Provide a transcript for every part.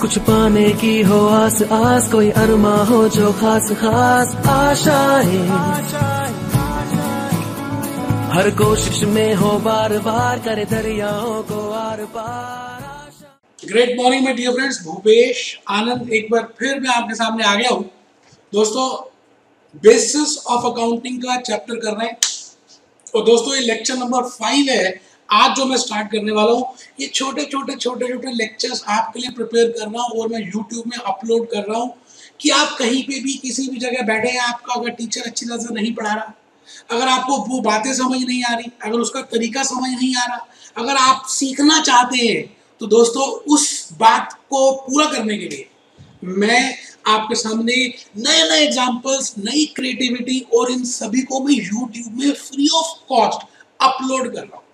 कुछ पाने की हो आस आस, कोई अरमा हो जो खास खास आशाएं, हर कोशिश में हो बार बार, करे दरियाओं को आर पार। Great morning my dear friends, Bhupesh Anand एक बार फिर मैं आपके सामने आ गया हूँ। दोस्तों, बेसिस ऑफ अकाउंटिंग का चैप्टर कर रहे हैं और दोस्तों ये लेक्चर नंबर 5 है आज जो मैं स्टार्ट करने वाला हूँ। ये छोटे छोटे लेक्चर्स आपके लिए प्रिपेयर कर रहा हूँ और मैं यूट्यूब में अपलोड कर रहा हूँ कि आप कहीं पे भी किसी भी जगह बैठे हैं, आपका अगर टीचर अच्छी तरह से नहीं पढ़ा रहा, अगर आपको वो बातें समझ नहीं आ रही, अगर उसका तरीका समझ नहीं आ रहा, अगर आप सीखना चाहते हैं, तो दोस्तों उस बात को पूरा करने के लिए मैं आपके सामने नए एग्जाम्पल्स, नई क्रिएटिविटी और इन सभी को मैं यूट्यूब में फ्री ऑफ कॉस्ट अपलोड कर रहा हूं।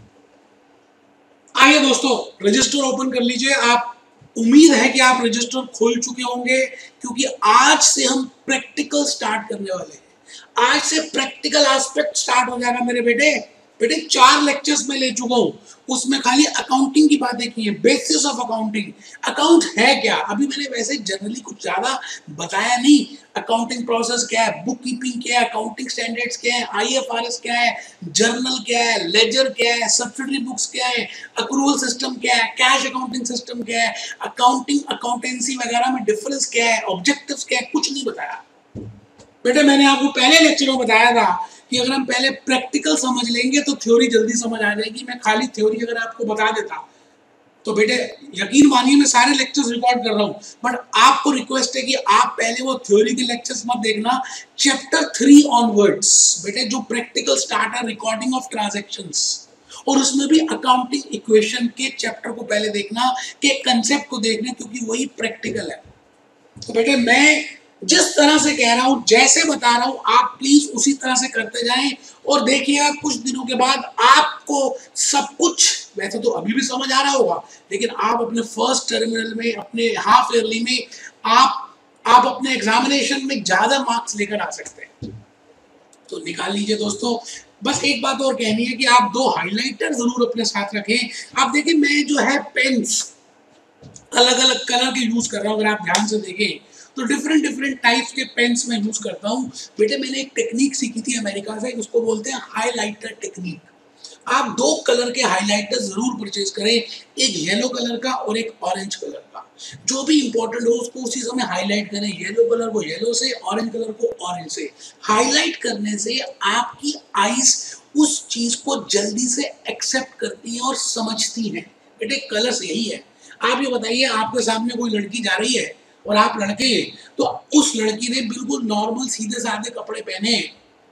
आइए दोस्तों, रजिस्टर ओपन कर लीजिए। आप उम्मीद है कि आप रजिस्टर खोल चुके होंगे क्योंकि आज से हम प्रैक्टिकल स्टार्ट करने वाले हैं। आज से प्रैक्टिकल एस्पेक्ट स्टार्ट हो जाएगा मेरे बेटे। 4 लेक्चर्स में ले चुका हूं, उसमें खाली अकाउंटिंग की बातें की है, बेसिस ऑफ अकाउंटिंग। अकाउंट है क्या, अभी मैंने वैसे जनरली कुछ ज्यादा बताया नहीं। अकाउंटिंग प्रोसेस क्या है, बुक कीपिंग क्या है, अकाउंटिंग स्टैंडर्ड्स क्या है, IFRS क्या है, जर्नल क्या है, लेजर क्या है, सब्सिडरी बुक्स क्या है, अक्रूवल सिस्टम क्या है, कैश अकाउंटिंग सिस्टम क्या है, अकाउंटिंग अकाउंटेंसी वगैरह में डिफरेंस क्या है, ऑब्जेक्टिव्स क्या है, कुछ नहीं बताया बेटे। मैंने आपको पहले लेक्चर में बताया था कि अगर हम पहले प्रैक्टिकल समझ लेंगे तो थ्योरी जल्दी समझ आ जाएगी। मैं खाली थ्योरी अगर आपको बता देता तो बेटे यकीन मानिए मैं सारे लेक्चर्स रिकॉर्ड कर रहा हूं, बट आपको रिक्वेस्ट है कि आप पहले वो थ्योरी के लेक्चर्स मत देखना। चैप्टर 3 ऑनवर्ड्स बेटे, जो प्रैक्टिकल स्टार्ट है, रिकॉर्डिंग ऑफ ट्रांजैक्शंस, और उसमें भी अकाउंटिंग इक्वेशन के चैप्टर को पहले देखना, के कंसेप्ट को देखना, क्योंकि वही प्रैक्टिकल है। तो बेटे मैं जिस तरह से कह रहा हूं, जैसे बता रहा हूं, आप प्लीज उसी तरह से करते जाएं और देखिएगा कुछ दिनों के बाद आपको सब कुछ, वैसे तो अभी भी समझ आ रहा होगा, लेकिन आप अपने फर्स्ट टर्मिनल में, अपने हाफ ईयरली में, आप अपने एग्जामिनेशन में ज्यादा मार्क्स लेकर आ सकते हैं। तो निकाल लीजिए दोस्तों। बस एक बात और कहनी है कि आप 2 हाइलाइटर जरूर अपने साथ रखें। आप देखिए मैं जो है पेन्स अलग अलग कलर के यूज कर रहा हूं। अगर आप ध्यान से देखें तो डिफरेंट टाइप्स के पेन्स में यूज करता हूं। बेटे मैंने एक टेक्निक सीखी थी अमेरिका से, उसको बोलते हैं हाइलाइटर टेक्निक। आप 2 कलर के हाइलाइटर जरूर परचेज करें, एक येलो कलर का और एक ऑरेंज कलर का। जो भी इंपॉर्टेंट हो उसको उसी समय हाईलाइट करें। येलो कलर को येलो से, ऑरेंज कलर को ऑरेंज से। हाईलाइट करने से आपकी आईज उस चीज को जल्दी से एक्सेप्ट करती है और समझती है। बेटे कलर्स यही है। आप ये बताइए, आपके सामने कोई लड़की जा रही है और आप लड़के हैं, तो उस लड़की ने बिल्कुल नॉर्मल सीधे साधे कपड़े पहने हैं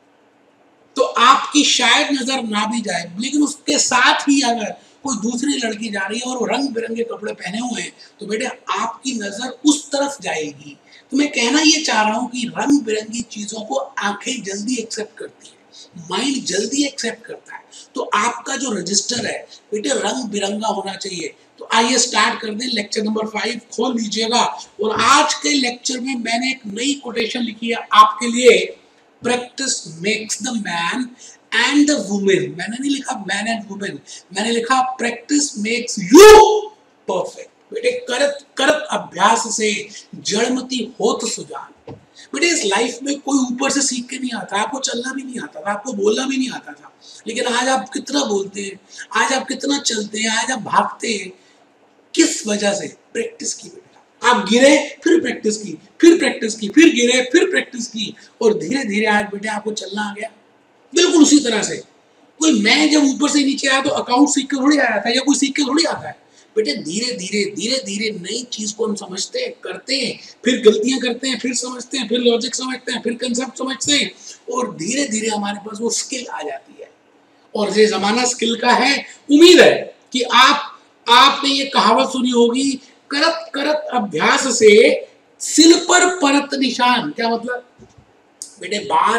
तो आपकी शायद नजर ना भी जाए, लेकिन उसके साथ ही अगर कोई दूसरी लड़की जा रही है और वो रंग बिरंगे कपड़े पहने हुए हैं तो बेटे आपकी नजर उस तरफ जाएगी। तो मैं कहना ये चाह रहा हूं कि रंग बिरंगी चीजों को आंखें जल्दी एक्सेप्ट करती है, माइंड जल्दी एक्सेप्ट करता है। तो आपका जो रजिस्टर है बेटे रंग बिरंगा होना चाहिए। तो आइए स्टार्ट कर दें। लेक्चर नंबर 5 खोल लीजिएगा और आज के लेक्चर में मैंने एक नई कोटेशन लिखी है आपके लिए। Practice makes the man and the women. मैंने नहीं लिखा मैन एंड वुमेन, मैंने लिखा प्रैक्टिस मेक्स यू परफेक्ट। बेटे करत करत अभ्यास से जड़मती होत सुजान। बेटे इस लाइफ में कोई ऊपर से सीख के नहीं आता। आपको चलना भी नहीं आता था, आपको बोलना भी नहीं आता था, लेकिन आज आप कितना बोलते हैं, आज आप कितना चलते हैं, आज आप भागते हैं। किस वजह से? प्रैक्टिस की। आप गिरे फिर प्रैक्टिस की, फिर प्रैक्टिस की, फिर गिरे फिर प्रैक्टिस की, और धीरे धीरे आज बेटे आपको चलना आ गया। बिल्कुल उसी तरह से कोई मैं जब ऊपर से नीचे आया तो अकाउंट सीख के थोड़ी आया था, या कोई सीख के थोड़ी आता है। बेटे धीरे धीरे नई चीज को हम समझते हैं, करते हैं, फिर गलतियां करते हैं, फिर समझते हैं, फिर लॉजिक समझते हैं, फिर कंसेप्ट समझते हैं, और धीरे धीरे हमारे पास वो स्किल आ जाती है। और ये जमाना स्किल का है। उम्मीद है कि आपने ये कहावत सुनी होगी, करत करत अभ्यास से सिल पर परत निशान। क्या मतलब? बेटे बार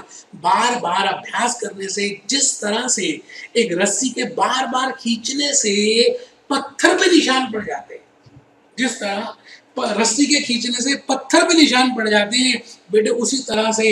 बार अभ्यास करने से, जिस तरह से एक रस्सी के बार बार खींचने से पत्थर पे निशान पड़ जाते हैं, जिस तरह रस्सी के खींचने से पत्थर पे निशान पड़ जाते हैं, बेटे उसी तरह से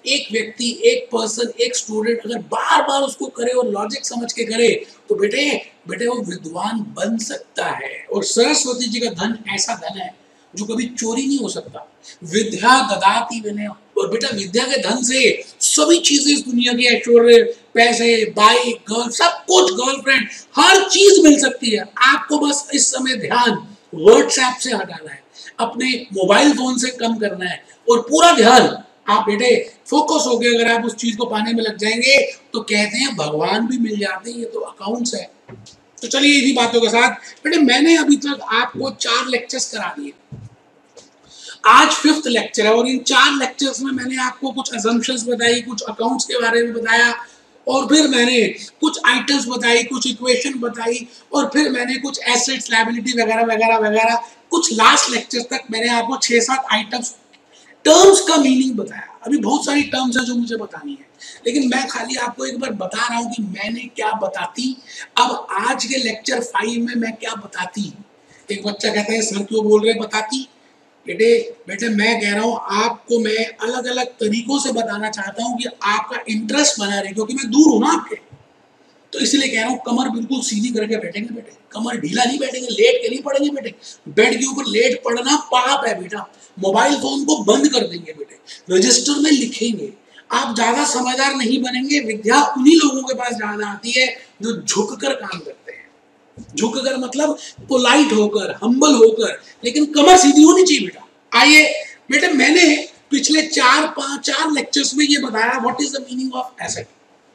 एक व्यक्ति, एक पर्सन, एक स्टूडेंट अगर बार बार उसको करे और लॉजिक समझ के करे तो बेटे वो विद्वान बन सकता है। और सरस्वती जी का धन ऐसा धन है जो कभी चोरी नहीं हो सकता। विद्या ददाति विनय, और बेटा विद्या के धन से सभी चीजें इस दुनिया की, ऐश्वर्य, पैसे, बाइक, गर्ल, सब कुछ, गर्लफ्रेंड, हर चीज मिल सकती है। आपको बस इस समय ध्यान व्हाट्सएप से हटाना है, अपने मोबाइल फोन से कम करना है, और पूरा ध्यान आप बेटे फोकस हो गए अगर आप उस चीज को पाने में लग जाएंगे तो कहते हैं भगवान भी मिल जाते हैं। ये तो अकाउंट्स है। तो चलिए इन्हीं बातों के साथ बेटे मैंने अभी तक आपको 4 लेक्चर्स करा दिए, आज 5th लेक्चर है, और इन 4 लेक्चर्स में मैंने आपको कुछ असम्पशंस बताई, कुछ अकाउंट्स के बारे में बताया, और फिर मैंने कुछ आइटम्स बताई, कुछ इक्वेशन बताई, और फिर मैंने कुछ एसेट्स, लायबिलिटी वगैरह वगैरह वगैरह, कुछ लास्ट लेक्चर तक मैंने आपको 6-7 आइटम्स, टर्म्स का मीनिंग बताया। अभी बहुत सारी टर्म्स है जो मुझे बतानी है, लेकिन मैं खाली आपको एक बार बता रहा हूं कि मैंने क्या बताती। अब आज के लेक्चर 5 में मैं क्या बताती। एक बच्चा कहता है सर क्यों बोल रहे बताती। बेटे मैं कह रहा हूं आपको, मैं अलग अलग तरीकों से बताना चाहता हूं कि आपका इंटरेस्ट बना रहे, क्योंकि मैं दूर हूं ना आपके, तो इसलिए कह रहा हूं कमर बिल्कुल सीधी करके बैठेंगे बेटे, कमर ढीला नहीं बैठेंगे, लेट के नहीं पड़ेंगे बेटे। बेड के ऊपर लेट पड़ना पाप है बेटा। मोबाइल फोन को बंद कर देंगे बेटे, रजिस्टर में लिखेंगे। आप ज्यादा समझदार नहीं बनेंगे। विद्या उन्हीं लोगों के पास ज्यादा आती है जो झुक कर काम करते हैं। झुक कर मतलब पोलाइट होकर, हम्बल होकर, लेकिन कमर सीधी होनी चाहिए बेटा। आइए बेटे, मैंने पिछले 4 लेक्चर्स में ये बताया what is the meaning of asset.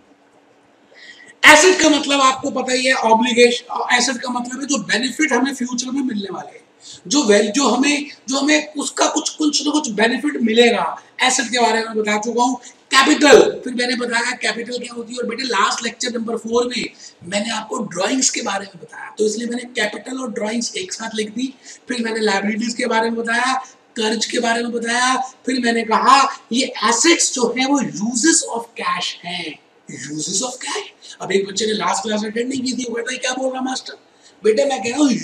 Asset का मतलब आपको पता ही है, ऑब्लिगेशन। एसेट का मतलब है जो बेनिफिट हमें फ्यूचर में मिलने वाले हैं, जो हमें उसका कुछ ना कुछ बेनिफिट मिलेगा। एसेट के बारे में बता चुका हूं। कैपिटल, फिर मैंने बताया कैपिटल क्या होती है। और बेटे लास्ट लेक्चर नंबर 4 में मैंने आपको ड्राइंग्स के बारे में बताया, तो इसलिए मैंने कैपिटल और ड्राइंग्स एक साथ लिख दी। फिर मैंने लायबिलिटीज के बारे में बताया, कर्ज के बारे में बताया। फिर मैंने कहा ये एसेट्स जो है वो यूजेस ऑफ कैश हैं। Uses of cash. अब एक बच्चे ने लास्ट क्लास अटेंड नहीं की थी, वो कहता है क्या बोल रहा मास्टर। बेटे मैं कह रहा हूँ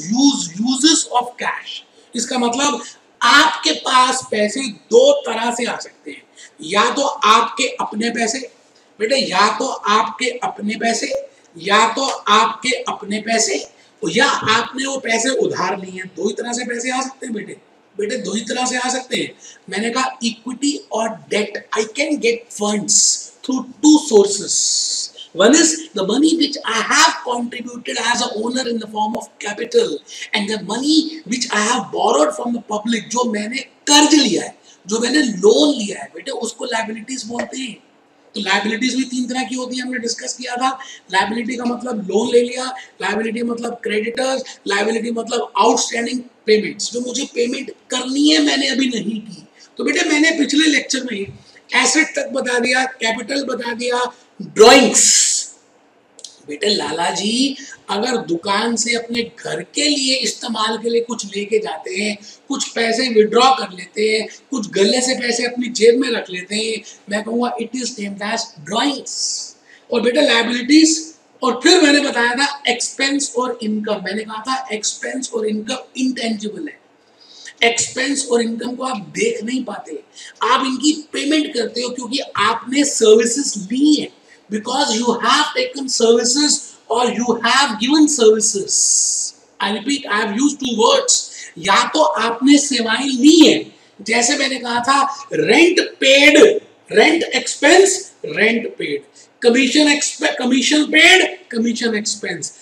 यूजेस ऑफ कैश। इसका मतलब आपके पास पैसे 2 तरह से आ सकते हैं, या तो आपके अपने पैसे बेटे, या तो आपके अपने पैसे, या तो आपके अपने पैसे, या आपने वो पैसे उधार लिए हैं। 2 ही तरह से पैसे आ सकते हैं बेटे। 2 ही तरह से आ सकते हैं। मैंने कहा इक्विटी और debt. I can get funds through 2 sources. One is the money which I have contributed as an owner in the form of capital, and the money which I have borrowed from the public, जो मैंने कर्ज लिया है, जो मैंने loan लिया है बेटे, उसको लायबिलिटीज बोलते हैं। तो लायबिलिटीज भी 3 तरह की होती है, हमने डिस्कस किया था। लायबिलिटी का मतलब लोन ले लिया, लायबिलिटी मतलब क्रेडिटर्स, लायबिलिटी मतलब आउटस्टैंडिंग पेमेंट्स, जो मुझे पेमेंट करनी है मैंने अभी नहीं की। तो बेटे मैंने पिछले लेक्चर में एसेट तक बता दिया, कैपिटल बता दिया, ड्राइंग्स। बेटे लाला जी अगर दुकान से अपने घर के लिए इस्तेमाल के लिए कुछ लेके जाते हैं, कुछ पैसे विड्रॉ कर लेते हैं, कुछ गले से पैसे अपनी जेब में रख लेते हैं, मैं कहूँगा it is named as drawings. और बेटा लायबिलिटीज, और फिर मैंने बताया था एक्सपेंस और इनकम। मैंने कहा था एक्सपेंस और इनकम इंटेंजिबल है। एक्सपेंस और इनकम को आप देख नहीं पाते, आप इनकी पेमेंट करते हो क्योंकि आपने सर्विसेज ली है, because you have taken services और you have given services. I repeat, I have used 2 words. या तो आपने सेवाएं ली है, जैसे मैंने कहा था rent paid, rent expense, rent paid, commission paid, commission expense,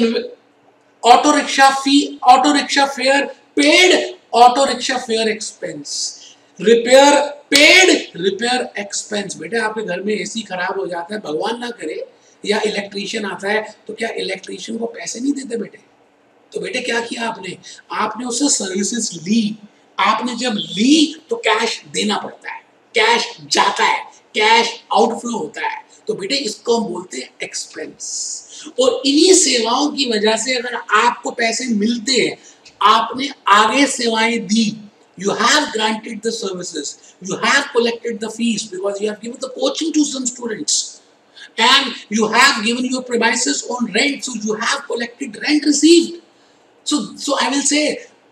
auto rickshaw fee, auto rickshaw fare paid, auto rickshaw fare expense, repair paid, repair expense. बेटे आपके घर में एसी खराब हो जाता है, भगवान ना करे, या इलेक्ट्रीशियन आता है, तो क्या इलेक्ट्रीशियन को पैसे नहीं देते बेटे? तो बेटे क्या किया आपने उससे सर्विसेज ली। आपने जब ली तो कैश देना पड़ता है, कैश जाता है, कैश आउटफ्लो होता है। तो बेटे इसको हम बोलते हैं एक्सपेंस। और इन्हीं सेवाओं की वजह से अगर आपको पैसे मिलते हैं, आपने आगे सेवाएं दी, you have granted the services, you have collected the fees because you have given the coaching to some students, and you have given your premises on rent, so you have collected rent received. So I will say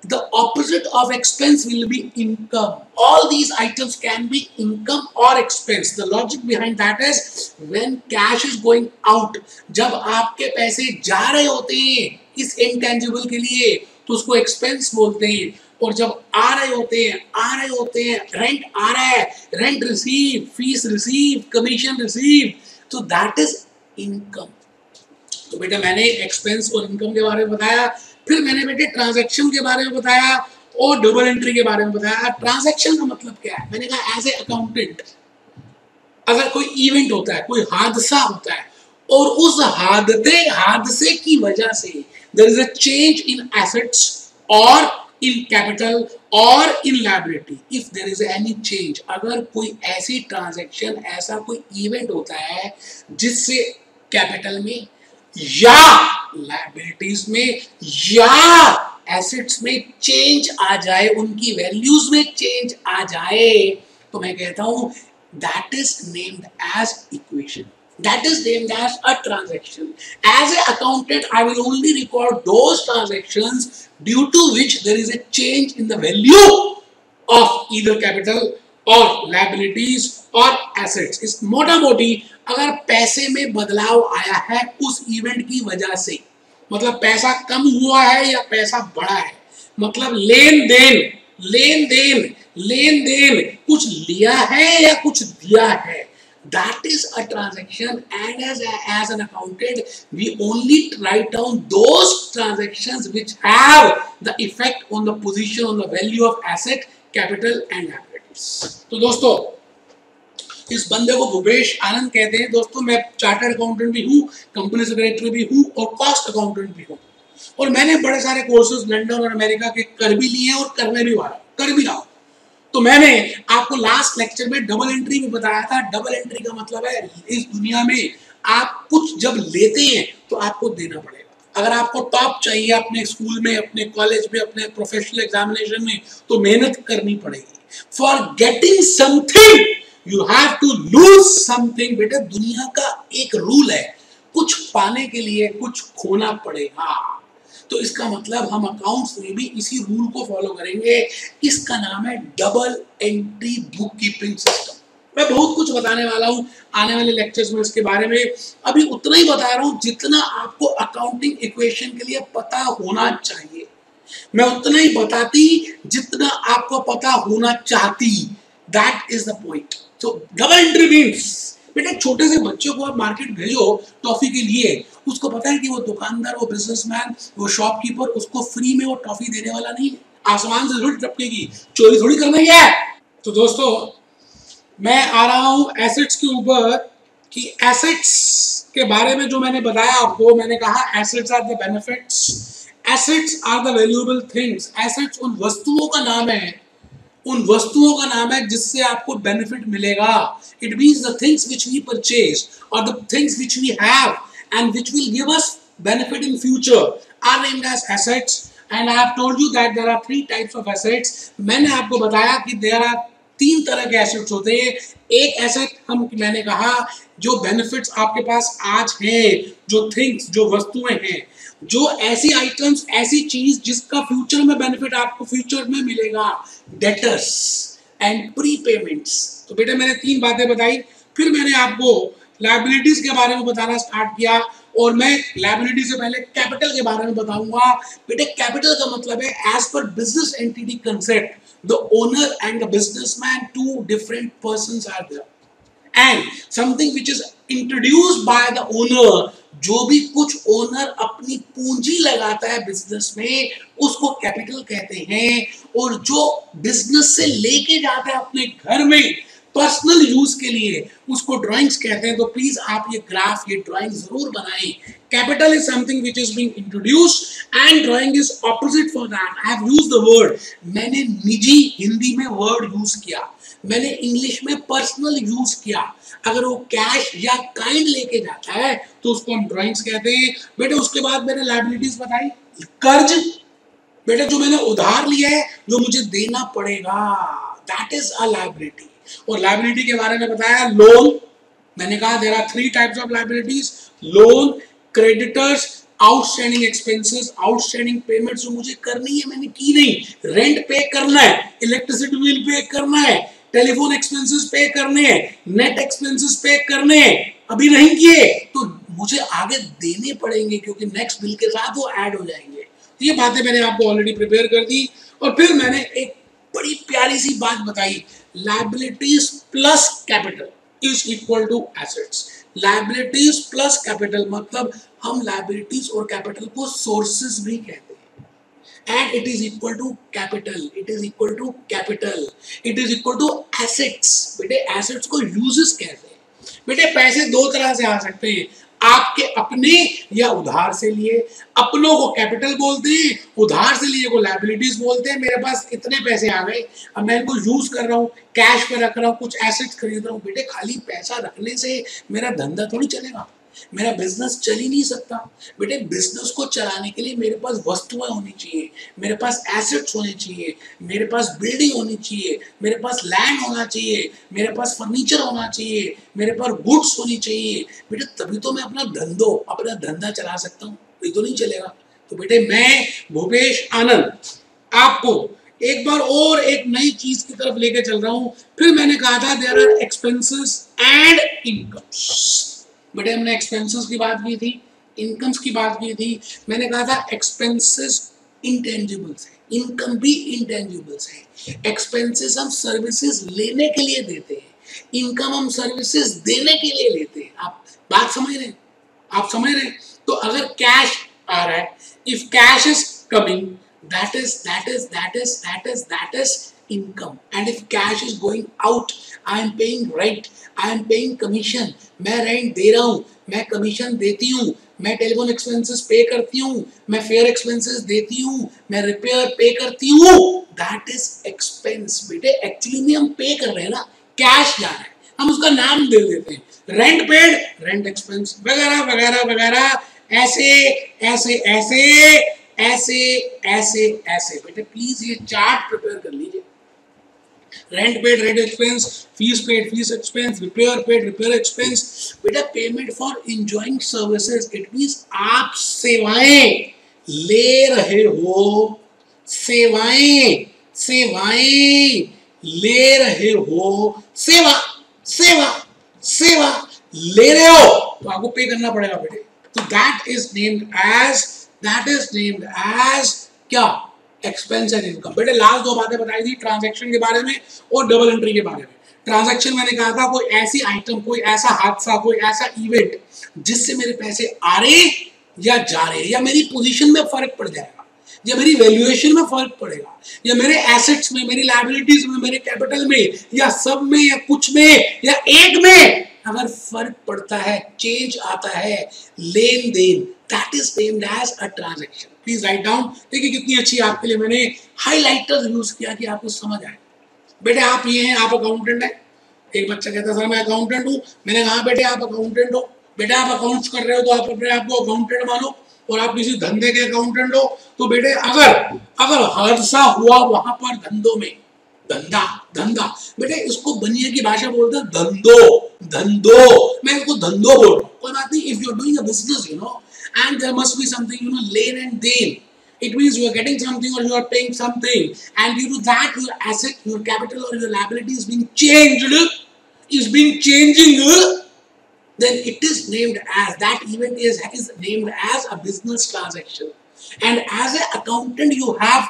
the opposite of expense will be income. All these items can be income or expense. The logic behind that is when cash is going out, जब आपके पैसे जा रहे होते हैं इस intangible के लिए तो उसको expense बोलते हैं, और जब आ रहे होते हैं रेंट आ रहा है, rent receive, fees receive, commission receive, तो दैट इज इनकम। तो बेटा मैंने एक्सपेंस और इनकम के बारे में बताया, फिर मैंने बेटे ट्रांजैक्शन के बारे में बताया और डबल एंट्री के बारे में बताया। ट्रांजैक्शन का मतलब क्या है? मैंने कहा एज ए अकाउंटेंट अगर कोई इवेंट होता है, कोई हादसा होता है और उस हादसे की वजह से there is a change in assets और इन कैपिटल और in liability, if there is any change, अगर कोई ऐसी ट्रांजैक्शन, ऐसा कोई इवेंट होता है जिससे कैपिटल में या लायबिलिटीज में या एसेट्स में चेंज आ जाए, उनकी वैल्यूज में चेंज आ जाए, तो मैं कहता हूं that is named as equation, that is named as a transaction. As an accountant, I will only record those transactions due to which there is a change in the value of either capital or liabilities or assets. इस मोटा मोटी अगर पैसे में बदलाव आया है उस इवेंट की वजह से, मतलब पैसा कम हुआ है या पैसा बढ़ा है, मतलब लेन देन कुछ लिया है या कुछ दिया है, that is a transaction. And as an accountant we only write down those transactions which have the effect on the position, on the value of asset, capital and liabilities. तो दोस्तों इस बंदे को भूपेश आनंद कहते हैं। दोस्तों मैं चार्टर्ड अकाउंटेंट भी हूँ, कंपनी सेक्रेटरी भी हूँ और कॉस्ट अकाउंटेंट भी हूँ, और मैंने बड़े सारे कोर्सेज लंदन और अमेरिका के कर भी लिए और कर भी रहा हूँ। तो मैंने आपको लास्ट लेक्चर में डबल एंट्री भी बताया था। डबल एंट्री का मतलब है इस दुनिया में आप कुछ जब लेते हैं तो आपको देना पड़ेगा। अगर आपको टॉप चाहिए अपने स्कूल में, अपने कॉलेज में, अपने प्रोफेशनल एग्जामिनेशन में, तो मेहनत करनी पड़ेगी। For getting something you have to lose something. बेटा दुनिया का एक रूल है, कुछ पाने के लिए कुछ खोना पड़ेगा। तो इसका मतलब हम अकाउंट्स में भी इसी रूल को फॉलो करेंगे। इसका नाम है double entry book keeping system. मैं बहुत कुछ बताने वाला हूं आने वाले लेक्चर्स में इसके बारे में। अभी उतना ही बता रहा हूं जितना आपको अकाउंटिंग इक्वेशन के लिए पता होना चाहिए। मैं उतना ही बताती जितना आपको पता होना चाहती। That is the point. तो डबल एंट्री मीन्स बेटा छोटे से बच्चे को आप मार्केट भेजो टॉफी के लिए, उसको पता है कि वो दुकानदार, वो बिजनेसमैन, वो शॉपकीपर उसको फ्री में वो टॉफी देने वाला नहीं है। आसमान से थोड़ी टपकेगी, चोरी थोड़ी करना ही है। तो दोस्तों मैं आ रहा हूं एसेट्स के ऊपर कि एसेट्स के बारे में जो मैंने बताया आपको, मैंने कहा assets are the benefits, assets are the valuable things. Assets उन वस्तुओं का नाम है जिससे आपको बेनिफिट मिलेगा। It means the things which we purchase और the things which we have and which will give us benefit in future are named as assets. And I have told you that there are 3 types of assets. मैंने आपको बताया कि there are 3 तरह के assets होते हैं। एक asset मैंने कहा जो benefits आपके पास आज हैं, जो things, जो वस्तुएं हैं, जो ऐसी items, ऐसी चीज जिसका future में benefit आपको future में मिलेगा, debtors and prepayments। तो बेटा मैंने 3 बातें बताई। फिर मैंने आपको लायबिलिटीज के बारे में बताना स्टार्ट किया, और मैं लायबिलिटी से पहले कैपिटल के बारे में बताऊंगा। बेटे कैपिटल का मतलब है as per business entity concept, the owner and the businessman, 2 different persons are there and something which is introduced by the owner. जो भी कुछ ओनर अपनी पूंजी लगाता है बिजनेस में उसको कैपिटल कहते हैं, और जो बिजनेस से लेके जाता है अपने घर में पर्सनल यूज के लिए उसको ड्राइंग्स कहते हैं। तो प्लीज आप ये ग्राफ, ये ड्राइंग जरूर बनाएं। Capital is something which is being introduced and drawing is opposite for that. I have used the word, मैंने निजी हिंदी में वर्ड यूज किया, मैंने इंग्लिश में पर्सनल यूज किया। अगर वो कैश या काइंड लेके जाता है तो उसको हम ड्राइंग्स कहते हैं। बेटे उसके बाद मैंने लायबिलिटीज बताई, कर्ज, बेटे जो मैंने उधार लिया है जो मुझे देना पड़ेगा, दैट इज अ लायबिलिटी। और लायबिलिटी के बारे में बताया लोन, मैंने कहा there are 3 types of liabilities, loan, creditors, outstanding expenses, outstanding payments जो मुझे करनी है मैंने की नहीं, रेंट पे करना है, इलेक्ट्रिसिटी बिल पे करना है, टेलीफोन एक्सपेंसेस पे करने हैं, नेट एक्सपेंसेस पे करने हैं, अभी नहीं किए तो मुझे आगे देने पड़ेंगे क्योंकि नेक्स्ट बिल के साथ वो ऐड हो जाएंगे। ये बातें मैंने आपको ऑलरेडी प्रिपेयर कर दी। और फिर मैंने एक बड़ी प्यारी सी बात बताई, liabilities plus capital is equal to assets. Liabilities plus capital मतलब हम लायबिलिटीज और कैपिटल को सोर्सेस भी कहते हैं। And it is equal to capital, it is equal to capital, it is equal to assets. बेटे एसेट्स को यूजेस कहते हैं। बेटे पैसे दो तरह से आ सकते हैं, आपके अपने या उधार से लिए। अपनों को कैपिटल बोलते हैं, उधार से लिए को लायबिलिटीज बोलते हैं। मेरे पास इतने पैसे आ गए, अब मैं इनको यूज कर रहा हूँ, कैश पे रख रहा हूँ, कुछ एसेट्स खरीद रहा हूँ। बेटे खाली पैसा रखने से मेरा धंधा थोड़ी चलेगा, मेरा बिजनेस चल ही नहीं सकता। बेटे बिजनेस को चलाने के लिए मेरे पास वस्तुएं होनी चाहिए, मेरे पास एसेट्स होने चाहिए, मेरे पास बिल्डिंग होनी चाहिए, मेरे पास लैंड होना चाहिए, मेरे पास फर्नीचर होना चाहिए, मेरे पास गुड्स होनी चाहिए। बेटे तभी तो मैं अपना धंधा चला सकता हूँ, ये तो नहीं चलेगा। तो बेटे मैं भूपेश आनंद आपको एक बार और एक नई चीज की तरफ लेके चल रहा हूं। फिर मैंने कहा था there are expenses and incomes. बेटे हमने एक्सपेंसेस की बात की थी, इनकम्स की बात की थी। मैंने कहा था एक्सपेंसेस इंटेंजिबल्स है, इनकम भी इंटेंजिबल्स है। एक्सपेंसेस हम सर्विसेज लेने के लिए देते हैं, इनकम हम सर्विसेज देने के लिए लेते हैं। आप बात समझ रहे हैं? आप समझ रहे हैं? तो अगर कैश आ रहा है, if cash is coming, that is income. And if cash is going out, I am paying rent, I am paying commission. मैं रेंट दे रहा हूँ, मैं कमीशन देती हूँ, मैं टेलीफोन एक्सपेंसेस पे करती हूँ, मैं फेयर एक्सपेंसेस देती हूँ, मैं रिपेयर पे करती हूँ। That is expense. बेटे एक्चुअली में हम पे कर रहे हैं ना, कैश जा रहा है, हम उसका नाम दे देते हैं, रेंट पेड, रेंट एक्सपेंस वगैरह वगैरह वगैरह। ऐसे ऐसे ऐसे ऐसे ऐसे ऐसे। बेटे प्लीज ये चार्ट प्रिपेयर कर लीजिए। Rent paid rent expense, fees paid fees expense, repair paid repair expense. बेटा payment for enjoying services, it means आप सेवाएं ले रहे हो, सेवाएं सेवाएं ले रहे हो, सेवा सेवा सेवा ले रहे हो तो आपको पे करना पड़ेगा बेटे। तो दैट इज नेम्ड एज क्या? Expense and income. बेटे लास्ट दो बातें बताई थी, ट्रांजैक्शन के बारे में और डबल एंट्री के बारे में। ट्रांजैक्शन मैंने कहा था कोई ऐसी आइटम, कोई ऐसा हादसा, कोई ऐसा इवेंट जिससे मेरे पैसे आ रहे या जा रहे, या मेरी पोजीशन में फर्क पड़ जाएगा, या मेरी वैल्यूएशन में फर्क पड़ेगा, या मेरे एसेट्स में, मेरी लायबिलिटीज में, मेरे कैपिटल में, या सब में, या कुछ में, या एक में अगर फर्क पड़ता है, चेंज आता है, लेन देन, that is named as a transaction. Please write down. देखिए कितनी अच्छी आपके लिए मैंने हाइलाइटर्स यूज किया कि आपको समझ आए। बेटे आप ये हैं, आप अकाउंटेंट हैं। एक बच्चा कहता सर मैं अकाउंटेंट हूँ। मैंने कहा बेटे आप अकाउंटेंट हो, बेटा आप अकाउंट्स कर रहे हो तो आप अपने आप को अकाउंटेंट मानो, और आप किसी धंधे के अकाउंटेंट हो तो बेटे अगर हादसा हुआ वहां पर धंधों में, धंधा धंधा बेटे इसको बनिए की भाषा बोलते हैं धंधो धंधो, मैं इसको धंधो बोल रहा हूँ, कोई बात नहीं। If you are doing a business you know, and there must be something, you know, lane and deal. It means you are getting something or you are paying something, and due to that your asset, your capital or your liability is being changing, then it is named as, that event is named as a business transaction. And as an accountant you have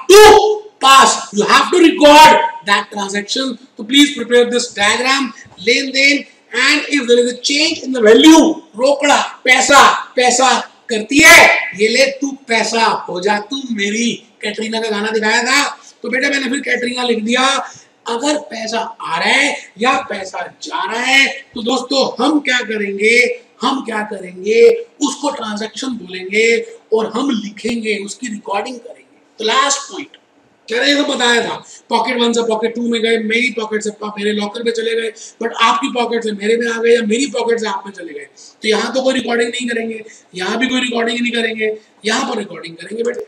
to record that transaction. So please prepare this diagram, lane देन, and if there is a change in the value, रोकड़ा पैसा करती है, ये ले तू पैसा हो जा तू मेरी। कैटरीना का गाना दिखाया था, तो बेटा मैंने फिर कैटरीना लिख दिया। अगर पैसा आ रहा है या पैसा जा रहा है तो दोस्तों हम क्या करेंगे, उसको ट्रांजैक्शन बोलेंगे और हम लिखेंगे, उसकी रिकॉर्डिंग करेंगे। तो लास्ट पॉइंट ये तो बताया था, पॉकेट 1 से पॉकेट 2 में गए, मेरी पॉकेट से मेरे लॉकर में चले गए, बट आपकी पॉकेट से मेरे में आ गए, या मेरी पॉकेट से आप में चले गए। तो यहाँ तो कोई रिकॉर्डिंग नहीं करेंगे, यहाँ भी कोई रिकॉर्डिंग नहीं करेंगे, यहाँ पर रिकॉर्डिंग करेंगे बेटे।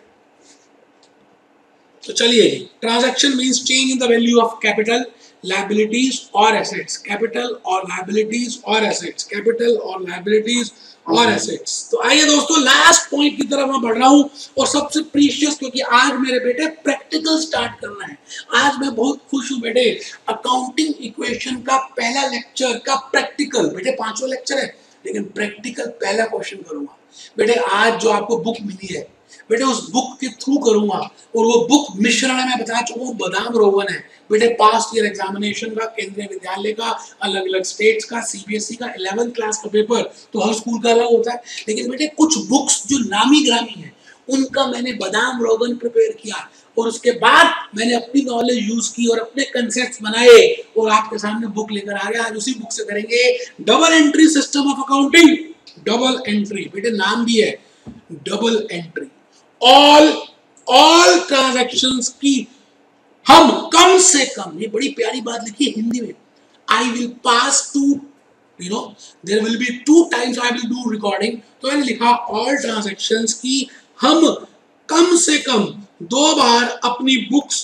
तो चलिए जी, transaction means change in the value of capital, liabilities और एसेट्स, कैपिटल और लायबिलिटीज और एसेट्स, कैपिटल और लायबिलिटीज और एसेट्स। तो आइए दोस्तों लास्ट पॉइंट की तरफ मैं बढ़ रहा हूं और सबसे प्रीशियस, क्योंकि आज मेरे बेटे प्रैक्टिकल स्टार्ट करना है। आज मैं बहुत खुश हूं बेटे, अकाउंटिंग इक्वेशन का पहला लेक्चर का प्रैक्टिकल, बेटे 5वां लेक्चर है लेकिन प्रैक्टिकल पहला क्वेश्चन करूंगा बेटे। आज जो आपको बुक मिली है बेटे उस बुक के थ्रू करूंगा, और वो बुक मिश्रण में बता चुका हूँ बादाम रोगन है बेटे। पास्ट ईयर एग्जामिनेशन का, केंद्रीय विद्यालय का, अलग अलग स्टेट्स का, सीबीएसई का 11th क्लास का पेपर तो हर स्कूल का अलग होता है, लेकिन बेटे कुछ बुक्स जो नामी ग्रामी है उनका मैंने बादाम रोगन प्रिपेयर किया और उसके बाद मैंने अपनी नॉलेज यूज की और अपने कंसेप्ट बनाए और आपके सामने बुक लेकर आ गया। आज उसी बुक से करेंगे double entry system of accounting. Double entry बेटे नाम भी है डबल एंट्री। ऑल ट्रांजैक्शंस की हम कम से कम, ये बड़ी प्यारी बात लिखी है हिंदी में, I will pass to there will be 2 times I will do recording. तो मैंने लिखा ऑल ट्रांजैक्शंस की हम कम से कम 2 बार अपनी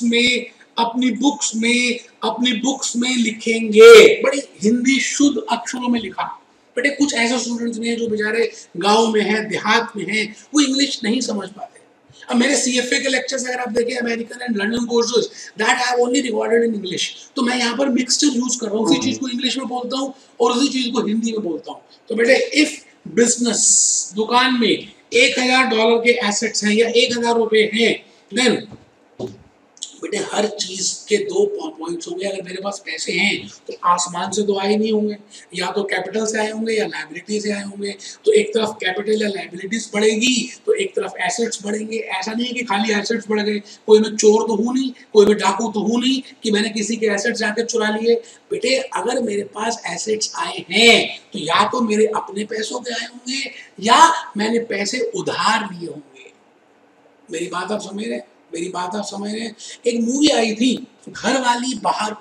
बुक्स में लिखेंगे। बड़ी हिंदी शुद्ध अक्षरों में लिखा बेटे। कुछ ऐसे स्टूडेंट्स भी हैं जो बेचारे गांव में हैं, देहात में हैं, वो इंग्लिश नहीं समझ पाते। अब मेरे सीएफए के लेक्चर्स अगर आप देखें, American and London courses, that I have only recorded in English. तो मैं यहाँ पर मिक्सचर यूज कर रहा हूँ, उसी चीज को इंग्लिश में बोलता हूँ और उसी चीज को हिंदी में बोलता हूँ। तो बेटे इफ बिजनेस, दुकान में $1000 के एसेट्स हैं या 1000 रुपए हैं, देन बेटे हर चीज के 2 पॉइंट्स होंगे। अगर मेरे पास पैसे हैं तो आसमान से तो आए नहीं होंगे, या तो कैपिटल से आए होंगे या लायबिलिटी से आए होंगे। तो एक तरफ कैपिटल या लायबिलिटीज बढ़ेगी तो एक तरफ एसेट्स बढ़ेंगे। ऐसा नहीं है कि खाली एसेट्स बढ़ गए, कोई मैं चोर तो हूं नहीं, कोई मैं डाकू तो हूं नहीं कि मैंने किसी के एसेट्स जाकर चुरा लिए। बेटे अगर मेरे पास एसेट्स आए हैं तो या तो मेरे अपने पैसों के आए होंगे या मैंने पैसे उधार लिए होंगे। मेरी बात आप समझ रहे हैं? एक मूवी आई थी घर वाली बाहर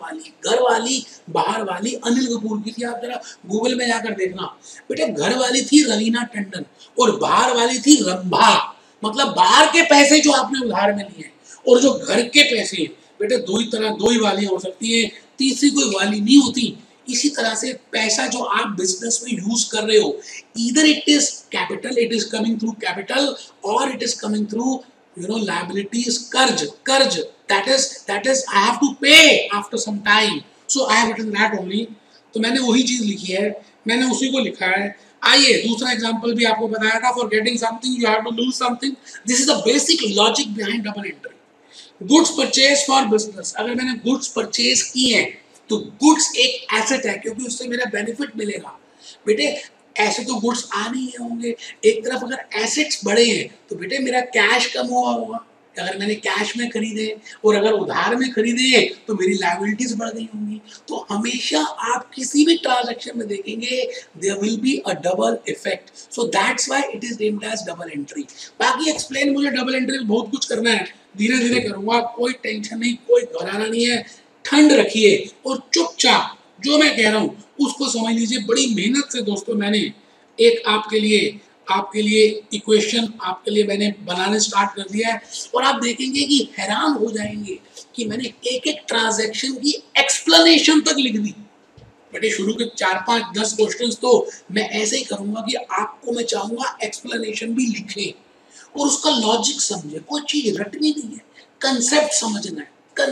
वाली, अनिल कपूर की थी। आप जरा गूगल में जाकर देखना बेटे। घर वाली थी रवीना टंडन और बाहर वाली थी रंभा। मतलब बाहर के पैसे जो आपने उधार में लिए और जो घर के पैसे बेटे दो ही वालियां हो सकती है, तीसरी कोई वाली नहीं होती। इसी तरह से पैसा जो आप बिजनेस में यूज कर रहे हो, either it is capital, it is coming through capital, और it is coming through liabilities, कर्ज, that is I have to pay after some time, so I have written that only। तो मैंने वही चीज लिखी है, मैंने उसी को लिखा है। आइए दूसरा एग्जांपल भी आपको बताया था, for getting something you have to lose something। this is the basic logic behind double entry। Goods purchase for business, अगर मैंने गुड्स परचेज की हैं तो गुड्स एक एसेट है क्योंकि उससे मेरा बेनिफिट मिलेगा। बेटे ऐसे तो गुड्स आ नहीं होंगे, एक तरफ अगर एसेट्स बढ़े हैं तो बेटे मेरा कैश कम हुआ होगा अगर मैंने कैश में खरीदे, और अगर उधार में खरीदे तो मेरी लायबिलिटीज बढ़ गई होंगी। तो हमेशा आप किसी भी ट्रांजैक्शन में देखेंगे there will be a double effect, so that's why it is named as double entry. बाकी एक्सप्लेन मुझे डबल एंट्री में बहुत कुछ करना है, धीरे धीरे करूंगा, कोई टेंशन नहीं, कोई घबराना नहीं है। ठंड रखिए और चुपचाप जो मैं कह रहा हूं उसको समझ लीजिए। बड़ी मेहनत से दोस्तों मैंने एक आपके लिए इक्वेशन आपके लिए मैंने बनाने स्टार्ट कर दिया है, और आप देखेंगे कि हैरान हो जाएंगे कि मैंने एक एक ट्रांजैक्शन की एक्सप्लेनेशन तक लिख दी। बेटे शुरू के 4, 5, 10 क्वेश्चंस तो मैं ऐसे ही करूंगा कि आपको मैं चाहूंगा एक्सप्लेनेशन भी लिखें और उसका लॉजिक समझे। कोई चीज रटनी नहीं है, कंसेप्ट समझना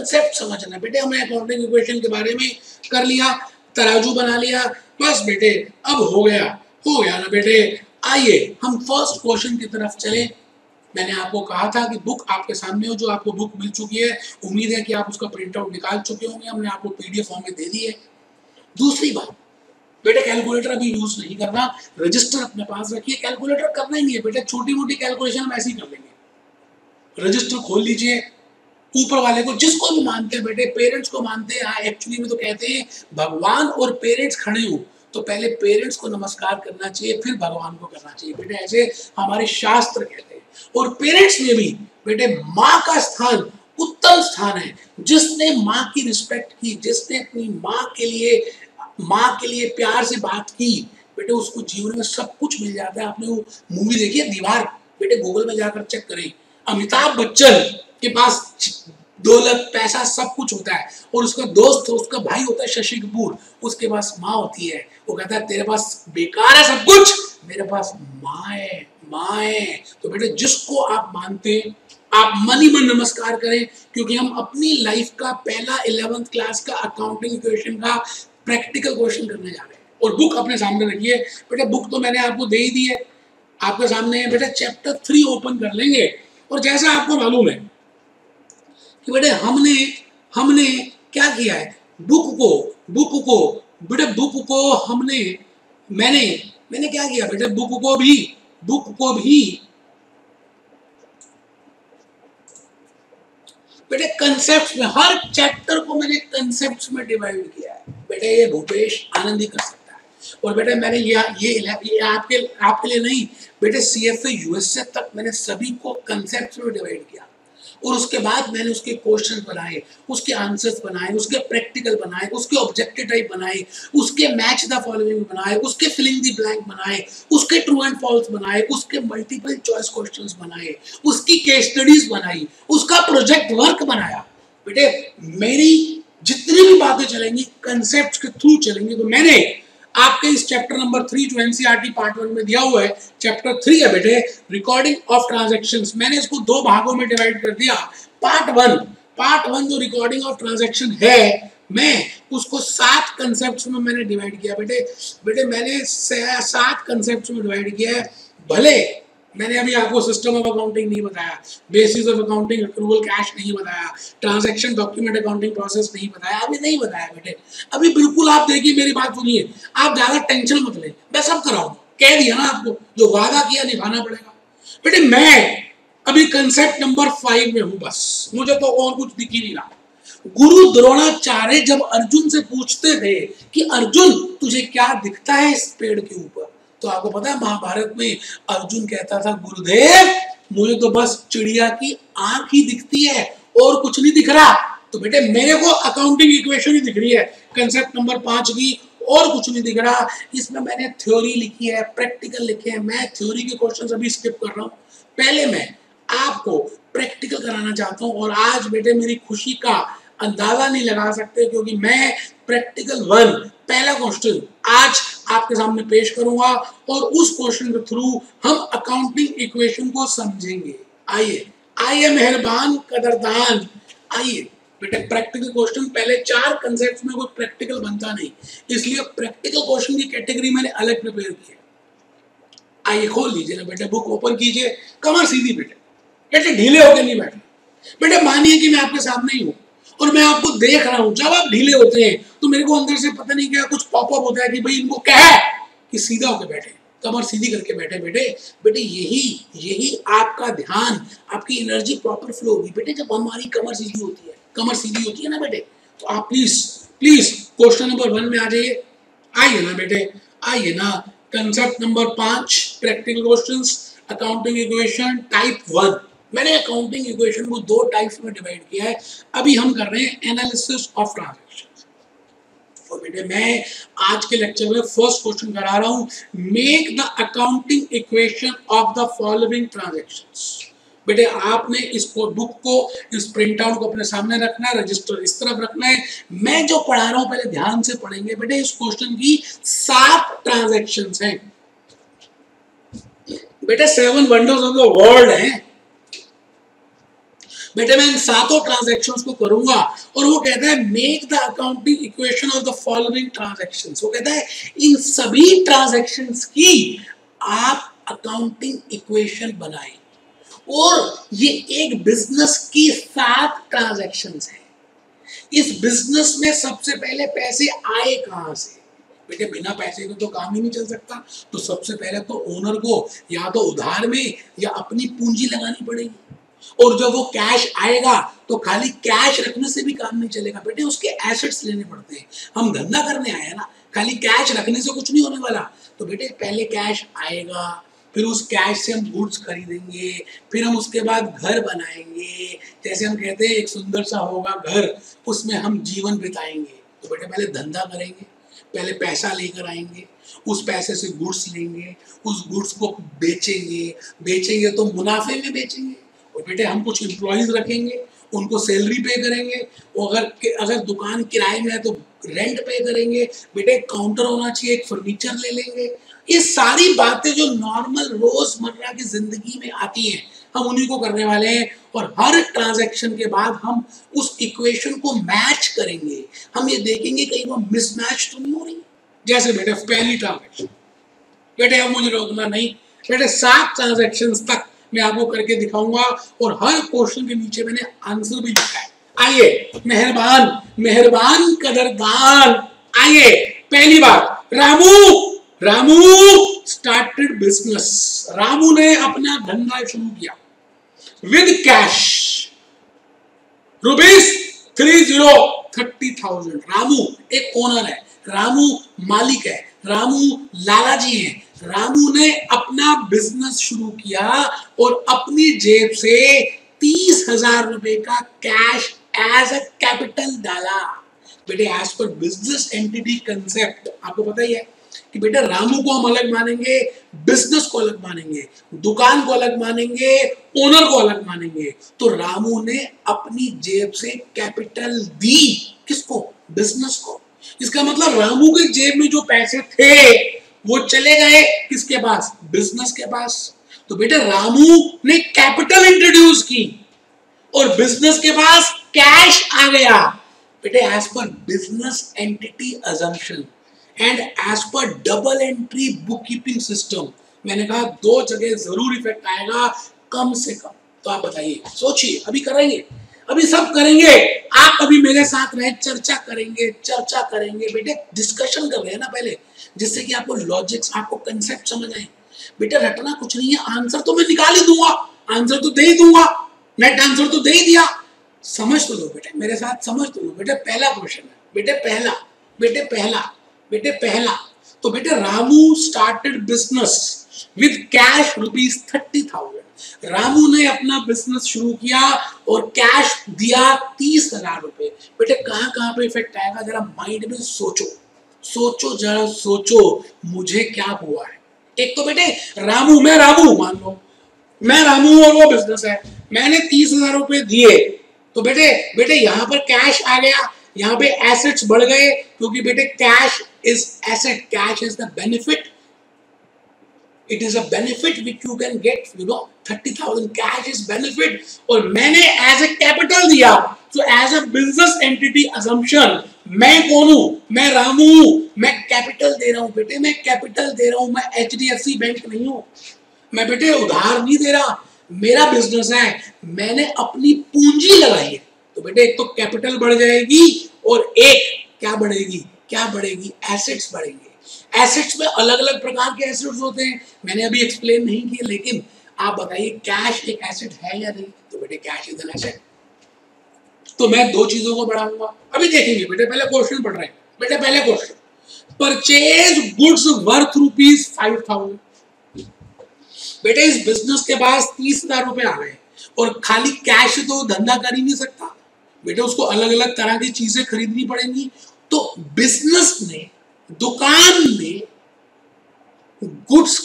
है। बेटे हमने अकाउंटिंग इक्वेशन के बारे में कर लिया, तराजू बना लिया, बस बेटे अब हो गया ना बेटे। आइए हम फर्स्ट क्वेश्चन की तरफ चले। मैंने आपको कहा था कि बुक आपके सामने हो, जो आपको बुक मिल चुकी है, उम्मीद है कि आप उसका प्रिंट आउट निकाल चुके होंगे, हमने आपको पीडीएफ फॉर्म में दे दी है। दूसरी बात बेटे, कैलकुलेटर अभी यूज नहीं करना, रजिस्टर अपने पास रखिए। कैलकुलेटर करना ही नहीं है बेटे, छोटी मोटी कैलकुलेशन हम ऐसे ही कर लेंगे। रजिस्टर खोल लीजिए, ऊपर वाले को जिसको भी मानते हैं बेटे, पेरेंट्स को मानते हैं, एक्चुअली में तो कहते हैं भगवान और पेरेंट्स खड़े हो तो पहले पेरेंट्स को नमस्कार करना चाहिए, फिर भगवान को करना चाहिए बेटे, ऐसे हमारे शास्त्र कहते हैं। और पेरेंट्स में भी बेटे माँ का स्थान उत्तम स्थान है। जिसने माँ की रिस्पेक्ट की, जिसने अपनी माँ के लिए प्यार से बात की बेटे, उसको जीवन में सब कुछ मिल जाता है। आपने वो मूवी देखी है दीवार, बेटे गूगल में जाकर चेक करें। अमिताभ बच्चन के पास दौलत, पैसा, सब कुछ होता है, और उसका दोस्त, उसका भाई होता है शशि कपूर, उसके पास माँ होती है। वो कहता है तेरे पास बेकार है सब कुछ, मेरे पास माँ है। तो बेटे जिसको आप मानते हैं आप मन ही मन नमस्कार करें, क्योंकि हम अपनी लाइफ का पहला 11th क्लास का अकाउंटिंग इक्वेशन का प्रैक्टिकल क्वेश्चन करने जा रहे हैं। और बुक अपने सामने रखिए बेटे, बुक तो मैंने आपको दे ही दी है, आपके सामने है बेटे। चैप्टर 3 ओपन कर लेंगे और जैसा आपको मालूम है कि बेटे हमने क्या किया है, बुक को मैंने क्या किया बेटे, बुक को भी बेटे कंसेप्ट में, हर चैप्टर को मैंने कंसेप्ट में डिवाइड किया है बेटे। ये भूपेश आनंद ही कर सकता है। और बेटे मैंने ये आपके लिए नहीं बेटे, CFA USA तक मैंने सभी को कंसेप्ट में डिवाइड किया। और उसके बाद मैंने उसके क्वेश्चन बनाए, उसके आंसर्स बनाए, उसके प्रैक्टिकल बनाए, उसके ऑब्जेक्टिव टाइप बनाए, उसके मैच द फॉलोइंग बनाए, उसके फिलिंग द ब्लैंक बनाए, उसके ट्रू एंड फॉल्स बनाए, उसके मल्टीपल चॉइस क्वेश्चंस बनाए, उसकी केस स्टडीज बनाई, उसका प्रोजेक्ट वर्क बनाया। बेटे मेरी जितनी भी बातें चलेंगी कंसेप्ट के थ्रू चलेंगी। तो मैंने आपके इस चैप्टर नंबर 3 जो NCERT पार्ट 1 में दिया हुआ है, चैप्टर 3 है बेटे रिकॉर्डिंग ऑफ ट्रांजैक्शंस। मैंने इसको 2 भागों में डिवाइड कर दिया। पार्ट वन जो रिकॉर्डिंग ऑफ ट्रांजैक्शन है, मैं उसको 7 कंसेप्ट्स में मैंने डिवाइड किया बेटे मैंने 7 कंसेप्ट्स में डिवाइड किया है। भले मैंने अभी आपको सिस्टम ऑफ अकाउंटिंग नहीं बताया, basis of accounting accrual cash नहीं बताया, ट्रांजैक्शन डॉक्यूमेंट अकाउंटिंग प्रोसेस नहीं बताया, अभी नहीं बताया बेटे। अभी बिल्कुल आप देखिए, मेरी बात सुनिए, आप ज्यादा टेंशन मत ले, मैं सब कराऊंगा। कह दिया ना आपको, जो वादा किया निभाना पड़ेगा बेटे। मैं अभी कंसेप्ट नंबर 5 में हूं, बस मुझे तो और कुछ दिख ही नहीं रहा। गुरु द्रोणाचार्य जब अर्जुन से पूछते थे कि अर्जुन तुझे क्या दिखता है इस पेड़ के ऊपर, तो आपको पता है महाभारत में अर्जुन कहता था गुरुदेव मुझे तो बस चिड़िया की आंख ही दिखती है और कुछ नहीं दिख रहा। तो बेटे मेरे को अकाउंटिंग इक्वेशन ही दिख रही है कंसेप्ट नंबर 5 की, और कुछ नहीं दिख रहा। इसमें मैंने थ्योरी लिखी है, प्रैक्टिकल लिखे हैं। मैं थ्योरी के क्वेश्चन अभी स्किप कर रहा हूँ, पहले मैं आपको प्रैक्टिकल कराना चाहता हूँ। और आज बेटे मेरी खुशी का अंदाजा नहीं लगा सकते, क्योंकि मैं प्रैक्टिकल 1 पहला क्वेश्चन आज आपके सामने पेश करूंगा और उस क्वेश्चन के थ्रू हम अकाउंटिंग इक्वेशन को समझेंगे। आइए मेहरबान कदरदान, आइए बेटे प्रैक्टिकल क्वेश्चन। पहले 4 कंसेप्ट में कोई प्रैक्टिकल बनता नहीं, इसलिए प्रैक्टिकल क्वेश्चन की कैटेगरी मैंने अलग प्रिपेयर की है। आइए खोल लीजिए ना बेटे, बुक ओपन कीजिए, कमर सीधी बेटे ढीले होकर नहीं बैठे बेटे। मानिए कि मैं आपके सामने ही हूँ और मैं आपको देख रहा हूं। जब आप ढीले होते हैं तो मेरे को अंदर से पता नहीं क्या कुछ पॉपअप होता है कि भाई इनको क्या है कि सीधा होकर बैठे, कमर सीधी करके बैठे बेटे यही आपका ध्यान, आपकी एनर्जी प्रॉपर फ्लो होगी बेटे जब हमारी कमर सीधी होती है ना बेटे। तो आप प्लीज क्वेश्चन नंबर 1 में आ जाइए। आइए ना बेटे, आइए ना। Concept number 5 practical questions, accounting equation type 1। मैंने अकाउंटिंग इक्वेशन को 2 टाइप्स में डिवाइड किया है। अभी हम कर रहे हैं एनालिसिस ऑफ ट्रांजैक्शंस। और बेटे मैं आज के लेक्चर में फर्स्ट क्वेश्चन करा रहा हूं, make the accounting equation of the following transactions. बेटे आपने इस बुक को, इस प्रिंट आउट को अपने सामने रखना है, रजिस्टर इस तरफ रखना है। मैं जो पढ़ा रहा हूं पहले ध्यान से पढ़ेंगे बेटे। इस क्वेश्चन की 7 ट्रांजैक्शंस हैं बेटे, 7 वंडर्स ऑफ द वर्ल्ड हैं बेटे। मैं इन 7 ट्रांजैक्शंस को करूंगा और वो कहता है make the accounting equation of the following transactions. वो कहता है इन सभी ट्रांजैक्शंस की आप अकाउंटिंग इक्वेशन बनाएं। और ये एक बिजनेस की 7 ट्रांजैक्शंस हैं। इस बिजनेस में सबसे पहले पैसे आए कहां से बेटे? बिना पैसे के तो काम ही नहीं चल सकता। तो सबसे पहले तो ओनर को या तो उधार में या अपनी पूंजी लगानी पड़ेगी। और जब वो कैश आएगा तो खाली कैश रखने से भी काम नहीं चलेगा बेटे, उसके एसेट्स लेने पड़ते हैं। हम धंधा करने आए हैं ना, खाली कैश रखने से कुछ नहीं होने वाला। तो बेटे पहले कैश आएगा, फिर उस कैश से हम गुड्स खरीदेंगे, फिर हम उसके बाद घर बनाएंगे। जैसे हम कहते हैं एक सुंदर सा होगा घर, उसमें हम जीवन बिताएंगे। तो बेटे पहले धंधा करेंगे, पहले पैसा लेकर आएंगे, उस पैसे से गुड्स लेंगे, उस गुड्स को बेचेंगे तो मुनाफे में बेचेंगे। और बेटे हम कुछ एम्प्लॉइज रखेंगे, उनको सैलरी पे करेंगे। और अगर दुकान किराए में है तो रेंट पे करेंगे। बेटे काउंटर होना चाहिए, एक फर्नीचर ले लेंगे, ये सारी बातें जो नॉर्मल रोजमर्रा की जिंदगी में आती हैं, हम उन्हीं को करने वाले हैं। और हर ट्रांजैक्शन के बाद हम उस इक्वेशन को मैच करेंगे, हम ये देखेंगे कहीं वो मिसमैच तो नहीं हो रही। जैसे बेटे पहली ट्रांजैक्शन, बेटे अब मुझे रोकना नहीं बेटे, 7 ट्रांजैक्शन तक मैं आपको करके दिखाऊंगा और हर क्वेश्चन के नीचे मैंने आंसर भी लिखा है। आइए, मेहरबान मेहरबान कदरदान, आइए पहली बात, रामू स्टार्टेड बिजनेस। रामू ने अपना धंधा शुरू किया विद कैश ₹30,000। रामू एक ओनर है, रामू मालिक है, रामू लालाजी है। रामू ने अपना बिजनेस शुरू किया और अपनी जेब से 30,000 रुपए का कैश एज अ कैपिटल डाला। बेटे as per business entity concept आपको पता ही है कि बेटा रामू को हम अलग मानेंगे, बिजनेस को अलग मानेंगे, दुकान को अलग मानेंगे, ओनर को अलग मानेंगे। तो रामू ने अपनी जेब से कैपिटल दी, किसको? बिजनेस को। इसका मतलब रामू के जेब में जो पैसे थे वो चले गए किसके पास? बिजनेस के पास। तो बेटा रामू ने कैपिटल इंट्रोड्यूस की और बिजनेस के पास कैश आ गया। बेटे as per business entity assumption and as per double entry book keeping system, मैंने कहा 2 जगह जरूर इफेक्ट आएगा कम से कम। तो आप बताइए, सोचिए, अभी करेंगे, अभी सब करेंगे, आप अभी मेरे साथ रहे, चर्चा करेंगे बेटे, डिस्कशन कर रहे हैं ना पहले, जिससे कि आपको लॉजिक्स, आपको कंसेप्ट समझ आए। बेटा रटना कुछ नहीं है, आंसर तो मैं निकाल ही दूंगा, आंसर तो दे ही दूंगा, नेट आंसर तो दे ही दिया। समझ तो लो बेटे, मेरे साथ समझ तो लो बेटे। पहला क्वेश्चन है बेटे, पहला तो बेटे Ramu started business with cash ₹30,000। Ramu ने अपना बिजनेस शुरू किया और कैश दिया 30,000 रुपए। बेटे कहां पे इफेक्ट आएगा, जरा माइंड में सोचो मुझे क्या हुआ है। एक तो बेटे रामू, मैं रामू मान लो, मैं रामू और वो बिजनेस है, मैंने 30,000 रुपए दिए, तो बेटे यहाँ पर कैश आ गया, यहाँ पे एसेट्स बढ़ गए, क्योंकि बेटे cash is asset, cash is the benefit, it is a benefit which you can get, 30,000 cash is benefit, और मैंने एज ए कैपिटल दिया। तो as a business entity assumption, मैं कौन हूं? मैं रामू हूं, मैं कैपिटल दे रहा हूं बेटे, मैं कैपिटल दे रहा हूं, मैं HDFC बैंक नहीं हूं, मैं बेटे उधार नहीं दे रहा, मेरा बिजनेस है, मैंने अपनी पूंजी लगाई है। तो बेटे एक तो कैपिटल बढ़ जाएगी और एक क्या बढ़ेगी? एसेट्स बढ़ेंगे। एसेट्स में अलग अलग प्रकार के एसेट्स होते हैं, मैंने अभी एक्सप्लेन नहीं किया, लेकिन आप बताइए कैश एक एसेट है या नहीं? तो बेटे कैश इज एन एसेट। तो मैं 2 चीजों को बढ़ाऊंगा, अभी देखेंगे बेटे। पहले क्वेश्चन पढ़ रहे हैं बेटे, पहले क्वेश्चन, परचेज गुड्स वर्थ ₹5,000। बेटे इस बिजनेस के पास 30,000 रुपए आ गए और खाली कैश तो धंधा कर ही नहीं सकता बेटे, उसको अलग अलग तरह की चीजें खरीदनी पड़ेंगी। तो बिजनेस ने, दुकान में गुड्स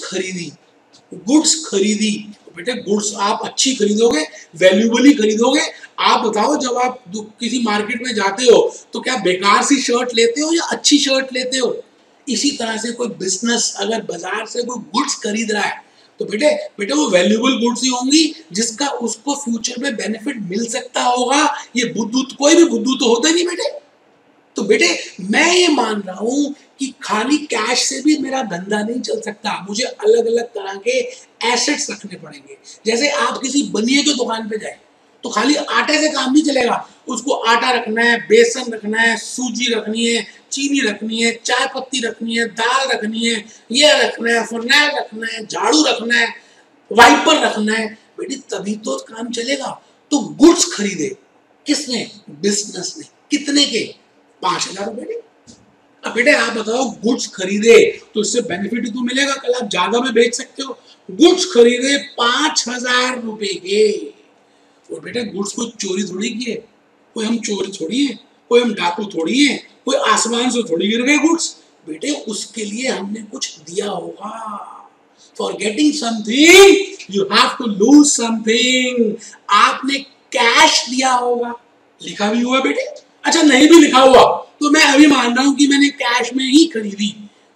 खरीदी। बेटे गुड्स आप अच्छी खरीदोगे, वैल्यूबली खरीदोगे। आप बताओ, जब आप किसी मार्केट में जाते हो तो क्या बेकार सी शर्ट लेते हो या अच्छी शर्ट लेते हो? इसी तरह से कोई बिजनेस अगर बाजार से कोई गुड्स खरीद रहा है तो बेटे वो वैल्यूएबल गुड्स ही होंगी, जिसका उसको फ्यूचर में बेनिफिट मिल सकता होगा। ये बुद्धू, कोई भी बुद्धू तो होता नहीं बेटे। तो बेटे मैं ये मान रहा हूं कि खाली कैश से भी मेरा धंधा नहीं चल सकता, मुझे अलग अलग तरह के एसेट्स रखने पड़ेंगे। जैसे आप किसी बनिए की दुकान पे जाए तो खाली आटे से काम नहीं चलेगा, उसको आटा रखना है, बेसन रखना है, सूजी रखनी है, चीनी रखनी है, चाय पत्ती रखनी है, दाल रखनी है, ये रखना है, फर्नैल रखना है, झाड़ू रखना है, वाइपर रखना है बेटी, तभी तो काम चलेगा। तो गुड्स खरीदे किसने? बिजनेस ने। कितने के? 5,000 रुपए। अब बेटे आप बताओ, गुड्स खरीदे तो इससे बेनिफिट तो मिलेगा, कल आप ज्यादा में बेच सकते हो। गुड्स खरीदे 5,000 रुपए के, और बेटे गुड्स को चोरी थोड़ी किए, कोई हम चोर थोड़ी है, कोई हम डाकू थोड़ी है, कोई आसमान से थोड़ी गिर गए गुड्स। बेटे उसके लिए हमने कुछ दिया होगा। For getting something you have to lose something. आपने कैश दिया होगा, लिखा भी हुआ बेटे। अच्छा नहीं भी लिखा हुआ तो मैं अभी मान रहा हूं कि मैंने कैश में ही खरीदी,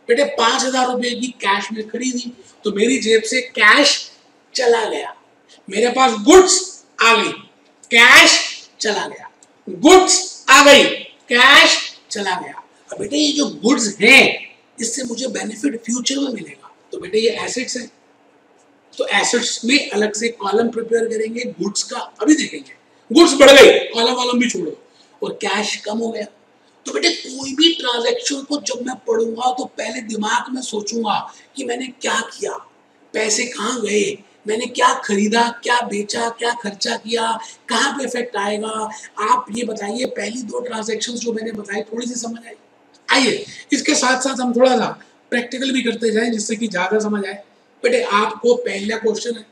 बेटे 5,000 रुपए की कैश में खरीदी तो मेरी जेब से कैश चला गया, मेरे पास गुड्स आ गई, कैश चला गया, गुड्स आ गई, कैश चला गया। अब बेटे ये जो गुड्स हैं इससे मुझे बेनिफिट फ्यूचर में मिलेगा, तो बेटे ये एसेट्स है, तो एसेट्स में अलग से कॉलम प्रिपेयर करेंगे, गुड्स का अभी देखेंगे, गुड्स बढ़ गई, कॉलम भी छोड़ो, और कैश कम हो गया। तो बेटे कोई भी ट्रांजैक्शन को जब मैं पढ़ूंगा तो पहले दिमाग में सोचूंगा कि मैंने क्या किया, पैसे कहाँ गए, मैंने क्या खरीदा, क्या बेचा, क्या खर्चा किया, कहाँ पे इफेक्ट आएगा। आप ये बताइए, पहली 2 ट्रांजैक्शंस जो मैंने बताई थोड़ी सी समझ आई? आइए इसके साथ साथ हम थोड़ा सा प्रैक्टिकल भी करते जाएं जिससे कि ज्यादा समझ आए। बेटे आपको पहला क्वेश्चन है,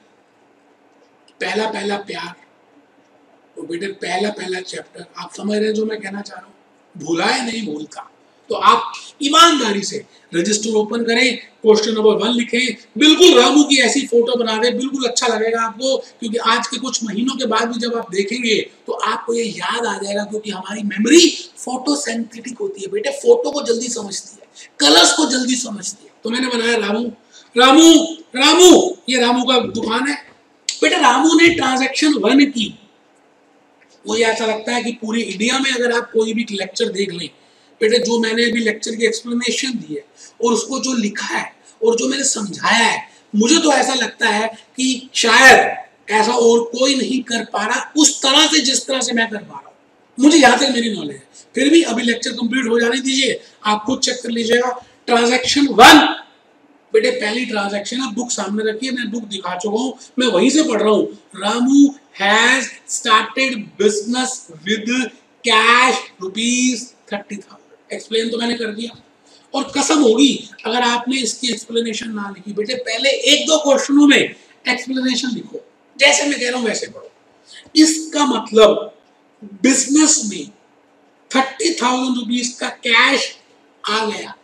पहला प्यार, तो बेटे पहला चैप्टर आप समझ रहे हैं जो मैं कहना चाह रहा हूँ, भूला है नहीं भूलता। तो आप ईमानदारी से रजिस्टर ओपन करें, क्वेश्चन नंबर 1 लिखें, बिल्कुल रामू की ऐसी फोटो बना दें, बिल्कुल अच्छा लगेगा आपको, क्योंकि आज के कुछ महीनों के बाद भी जब आप देखेंगे तो आपको ये याद आ जाएगा, क्योंकि हमारी मेमोरी फोटो सेंथेटिक होती है बेटे, फोटो को जल्दी समझती है, कलर्स को जल्दी समझती है। तो मैंने बनाया रामू, रामू रामू ये रामू का दुकान है। बेटे रामू ने ट्रांजैक्शन 1 की, मुझे ऐसा लगता है कि पूरी इंडिया में अगर आप कोई भी लेक्चर देख लें बेटे, जो मैंने अभी लेक्चर की एक्सप्लेनेशन दी है और उसको जो लिखा है और जो मैंने समझाया है, मुझे तो ऐसा लगता है कि शायद ऐसा और कोई नहीं कर पा रहा उस तरह से जिस तरह से मैं कर पा रहा हूं, मुझे यहाँ तक मेरी नॉलेज है। फिर भी अभी लेक्चर कंप्लीट हो जाने दीजिए, आप खुद चेक कर लीजिएगा। ट्रांजैक्शन 1 बेटे पहली ट्रांजैक्शन, आप बुक सामने रखिए, मैं बुक दिखा चुका हूं, मैं वहीं से पढ़ रहा हूं। Ramu has started business with cash ₹30,000। Explain तो मैंने कर दिया, और कसम होगी अगर आपने इसकी एक्सप्लेनेशन ना लिखी, बेटे पहले 1-2 क्वेश्चनों में एक्सप्लेनेशन लिखो, जैसे मैं कह रहा हूं वैसे पढ़ो। इसका मतलब बिजनेस में 30,000 रुपीज का कैश आ गया।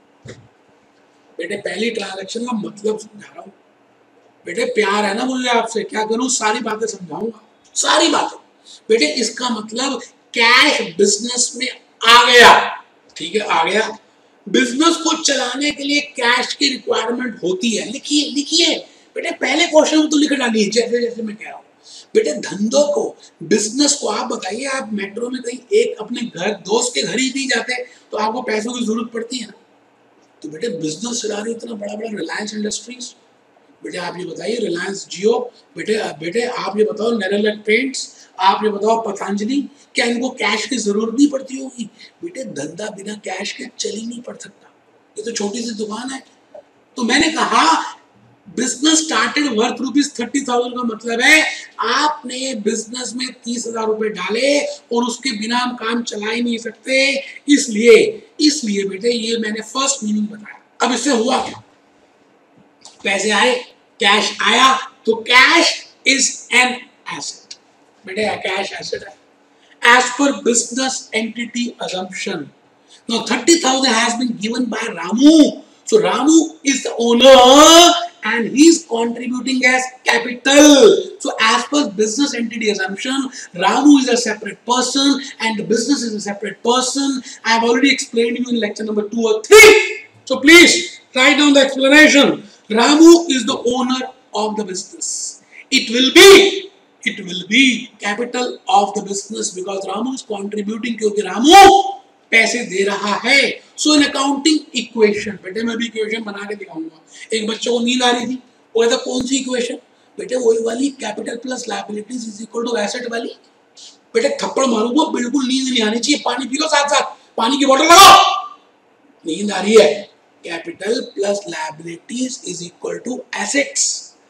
बेटे पहली ट्रांजैक्शन का मतलब समझा रहा हूं, बेटे प्यार है ना मुझे आपसे, क्या करूं, सारी बातें समझाऊंगा, सारी बातें। बेटे इसका मतलब कैश बिजनेस में आ गया, ठीक है, आ गया। बिजनेस को चलाने के लिए कैश की रिक्वायरमेंट होती है, लिखिए लिखिए बेटे, पहले क्वेश्चन तो लिख डालिए जैसे जैसे मैं कह रहा हूँ। बेटे धंधों को, बिजनेस को, आप बताइए, आप मेट्रो में कहीं एक अपने घर दोस्त के घर ही नहीं जाते तो आपको पैसों की जरूरत पड़ती है ना। तो बेटे बिजनेस चला रही इतना बड़ा बड़ा रिलायंस इंडस्ट्रीज, बेटे आप ये बताइए, रिलायंस जियो, बेटे आप ये बताओ, नेरोलैक पेंट्स, आप ये बताओ पतंजलि, क्या इनको कैश की जरूरत नहीं पड़ती होगी? बेटे धंधा बिना कैश के चल ही नहीं पड़ सकता, ये तो छोटी सी दुकान है। तो मैंने कहा बिजनेस स्टार्टेड वर्थ ₹30,000 का मतलब है आपने बिजनेस में 30,000 रुपए डाले और उसके बिना हम काम चला ही नहीं सकते, इसलिए बेटे ये मैंने फर्स्ट मीनिंग बताया। अब इससे हुआ क्या, पैसे आए, कैश आया, तो कैश इज एन एसेट, बेटे कैश एसेट है as per business entity assumption. Now 30,000 has been given by Ramu, so Ramu is the owner and he is contributing as capital. So as per business entity assumption, Ramu is a separate person and the business is a separate person. I have already explained you in lecture number 2 or 3. So please write down the explanation. Ramu is the owner of the business. It will be capital of the business because Ramu is contributing, क्योंकि रामू पैसे दे रहा है। So in accounting equation, बेटे मैं भी equation बना के दिखाऊंगा। एक बच्चे को नींद आ रही थी, वो कहता कौन सी इक्वेशन? बेटे वही वाली, capital plus liabilities is equal to asset वाली। बेटे थप्पड़ मारूंगा, बिल्कुल नींद नहीं आनी चाहिए, पानी पी लो, साथ साथ पानी की बोतल लगाओ। नींद आ रही है, capital plus liabilities is equal to assets.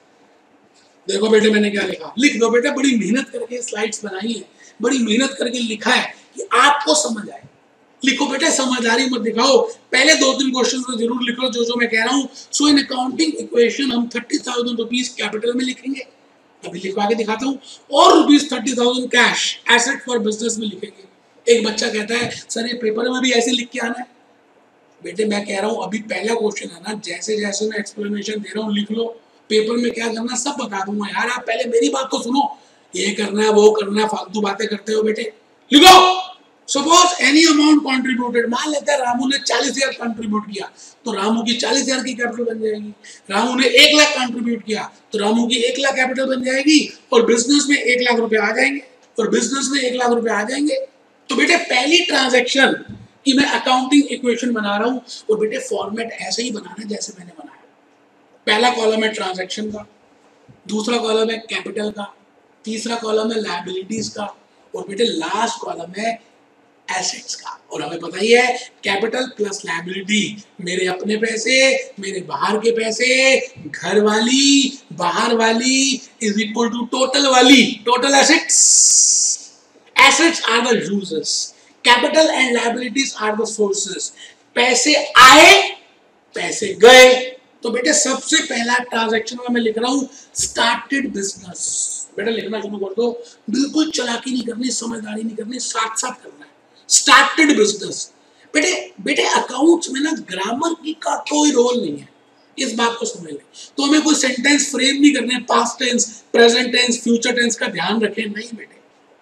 देखो बेटे मैंने क्या लिखा, लिख दो बेटे, बड़ी मेहनत करके स्लाइड्स बनाई है, बड़ी मेहनत करके लिखा है कि आपको समझ आए। लिखो बेटे, समझदारी मत दिखाओ, पहले 2-3 क्वेश्चन तो जरूर लिख लो जो मैं कह रहा हूँ। सो इन अकाउंटिंग इक्वेशन हम 30,000 रुपीज कैपिटल में लिखेंगे, अभी लिखवा के दिखाता हूँ, और ₹30,000 कैश एसेट फॉर बिजनेस में लिखेंगे। एक बच्चा कहता है सर ये पेपर में भी ऐसे लिख के आना है। बेटे मैं कह रहा हूँ अभी पहला क्वेश्चन है ना, जैसे जैसे मैं एक्सप्लेनेशन दे रहा हूँ लिख लो, पेपर में क्या करना सब बता दूंगा यार, आप पहले मेरी बात तो सुनो, ये करना है वो करना है, फालतू बातें करते हो बेटे, लिखो सपोज एनी अमाउंट कॉन्ट्रीब्यूटेड, मान लेते हैं रामू ने 40,000 कंट्रीब्यूट किया तो रामू की 40,000 की कैपिटल बन जाएगी। रामू ने 1 लाख कंट्रीब्यूट किया तो रामू की 1 लाख कैपिटल बन जाएगी और बिजनेस में 1 लाख रुपए आ जाएंगे और बिजनेस में 1 लाख रुपए आ जाएंगे। तो बेटे पहली ट्रांजैक्शन कि मैं अकाउंटिंग इक्वेशन बना रहा हूं और बेटे फॉर्मेट ऐसे ही बनाना जैसे मैंने बनाया। पहला कॉलम है ट्रांजैक्शन का, दूसरा कॉलम है कैपिटल का, तीसरा कॉलम है लायबिलिटीज का और बेटे लास्ट कॉलम है एसेट्स का। और हमें पता ही है कैपिटल प्लस लायबिलिटी, मेरे अपने पैसे, मेरे बाहर के पैसे, घर वाली, बाहर वाली इज इक्वल टू टोटल वाली, total assets. Assets are the users, capital and liabilities are the sources. पैसे आए, पैसे गए। तो बेटे सबसे पहला ट्रांजैक्शन में मैं लिख रहा हूं स्टार्टेड बिजनेस। बेटा लिखना शुरू कर दो, बिल्कुल चालाकी नहीं करनी, समझदारी नहीं करनी, साथ साथ करना है। Started business. बेटे अकाउंट्स में ना ग्रामर की का कोई रोल नहीं है, इस बात को समझ लें। तो हमें कोई सेंटेंस फ्रेम नहीं करने, past tense, present tense, future tense का ध्यान रखें, नहीं बेटे।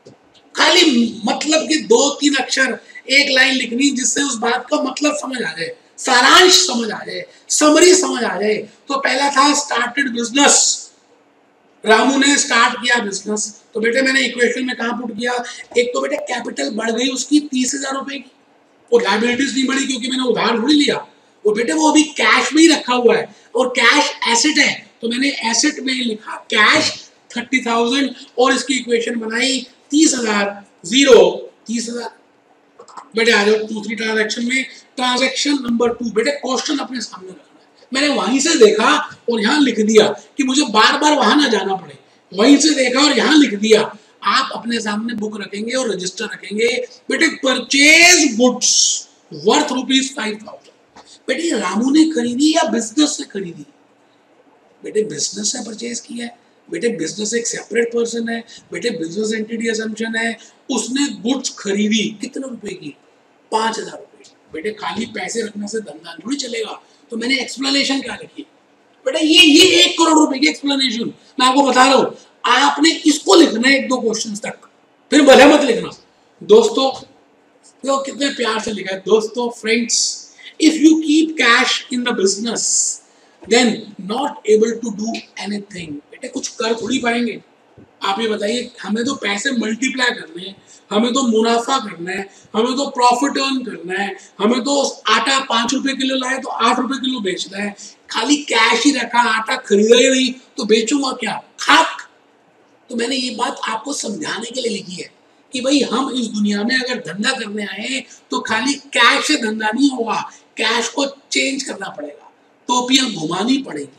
खाली मतलब के 2-3 अक्षर, एक लाइन लिखनी जिससे उस बात का मतलब समझ आ जाए, सारांश समझ आ जाए, समरी समझ आ जाए। तो पहला था स्टार्टेड बिजनेस, रामू ने स्टार्ट किया बिजनेस। तो बेटे मैंने इक्वेशन में कहां पुट किया, एक तो बेटे कैपिटल बढ़ गई उसकी 30,000 रुपए की और लायबिलिटीज नहीं बढ़ी क्योंकि मैंने उधार थोड़ी लिया, और बेटे वो अभी कैश में ही रखा हुआ है और कैश एसेट है। तो मैंने एसेट में लिखा कैश 30,000 और इसकी इक्वेशन बनाई 30,000 30,000। बेटे आ जाओ दूसरी ट्रांजैक्शन में, ट्रांजैक्शन नंबर 2। बेटे क्वेश्चन अपने सामने रखना है। मैंने वहीं से देखा और यहाँ लिख दिया कि मुझे बार बार वहां ना जाना पड़े, वहीं से देखा और यहाँ लिख दिया। आप अपने सामने बुक रखेंगे और रजिस्टर रखेंगे। बेटे परचेज गुड्स वर्थ ₹5,000। बेटे रामू ने खरीदी या बिजनेस से खरीदी? बेटे बिजनेस से परचेज किया है। बेटे बिजनेस एक सेपरेट पर्सन है, बेटे बिजनेस एंटिटी असम्पशन है। उसने गुड्स खरीदी कितने रुपए की? 5,000 रुपए। बेटे खाली पैसे रखने से धंधा थोड़ी चलेगा, तो मैंने एक्सप्लेनेशन क्या लिखी? बेटा ये 1 करोड़ रुपए की एक्सप्लेनेशन मैं आपको बता रहा हूं। आपने इसको लिखना है 1-2 क्वेश्चन तक, फिर भले मत लिखना। दोस्तों देखो कितने प्यार से लिखा है, दोस्तों friends, if you keep cash in the business then not able to do anything. बेटे कुछ कर थोड़ी पाएंगे। आप ये बताइए, हमें तो पैसे मल्टीप्लाई करने हैं, हमें तो मुनाफा करना है, हमें तो प्रॉफिट अर्न करना है, हमें तो आटा 5 रुपए किलो लाए तो 8 रुपए किलो बेचना है। खाली कैश ही रखा, आटा खरीदा ही नहीं तो बेचूंगा क्या? खाक। तो मैंने ये बात आपको समझाने के लिए लिखी है कि भाई हम इस दुनिया में अगर धंधा करने आए तो खाली कैश से धंधा नहीं होगा, कैश को चेंज करना पड़ेगा, टोपियां घुमानी पड़ेगी।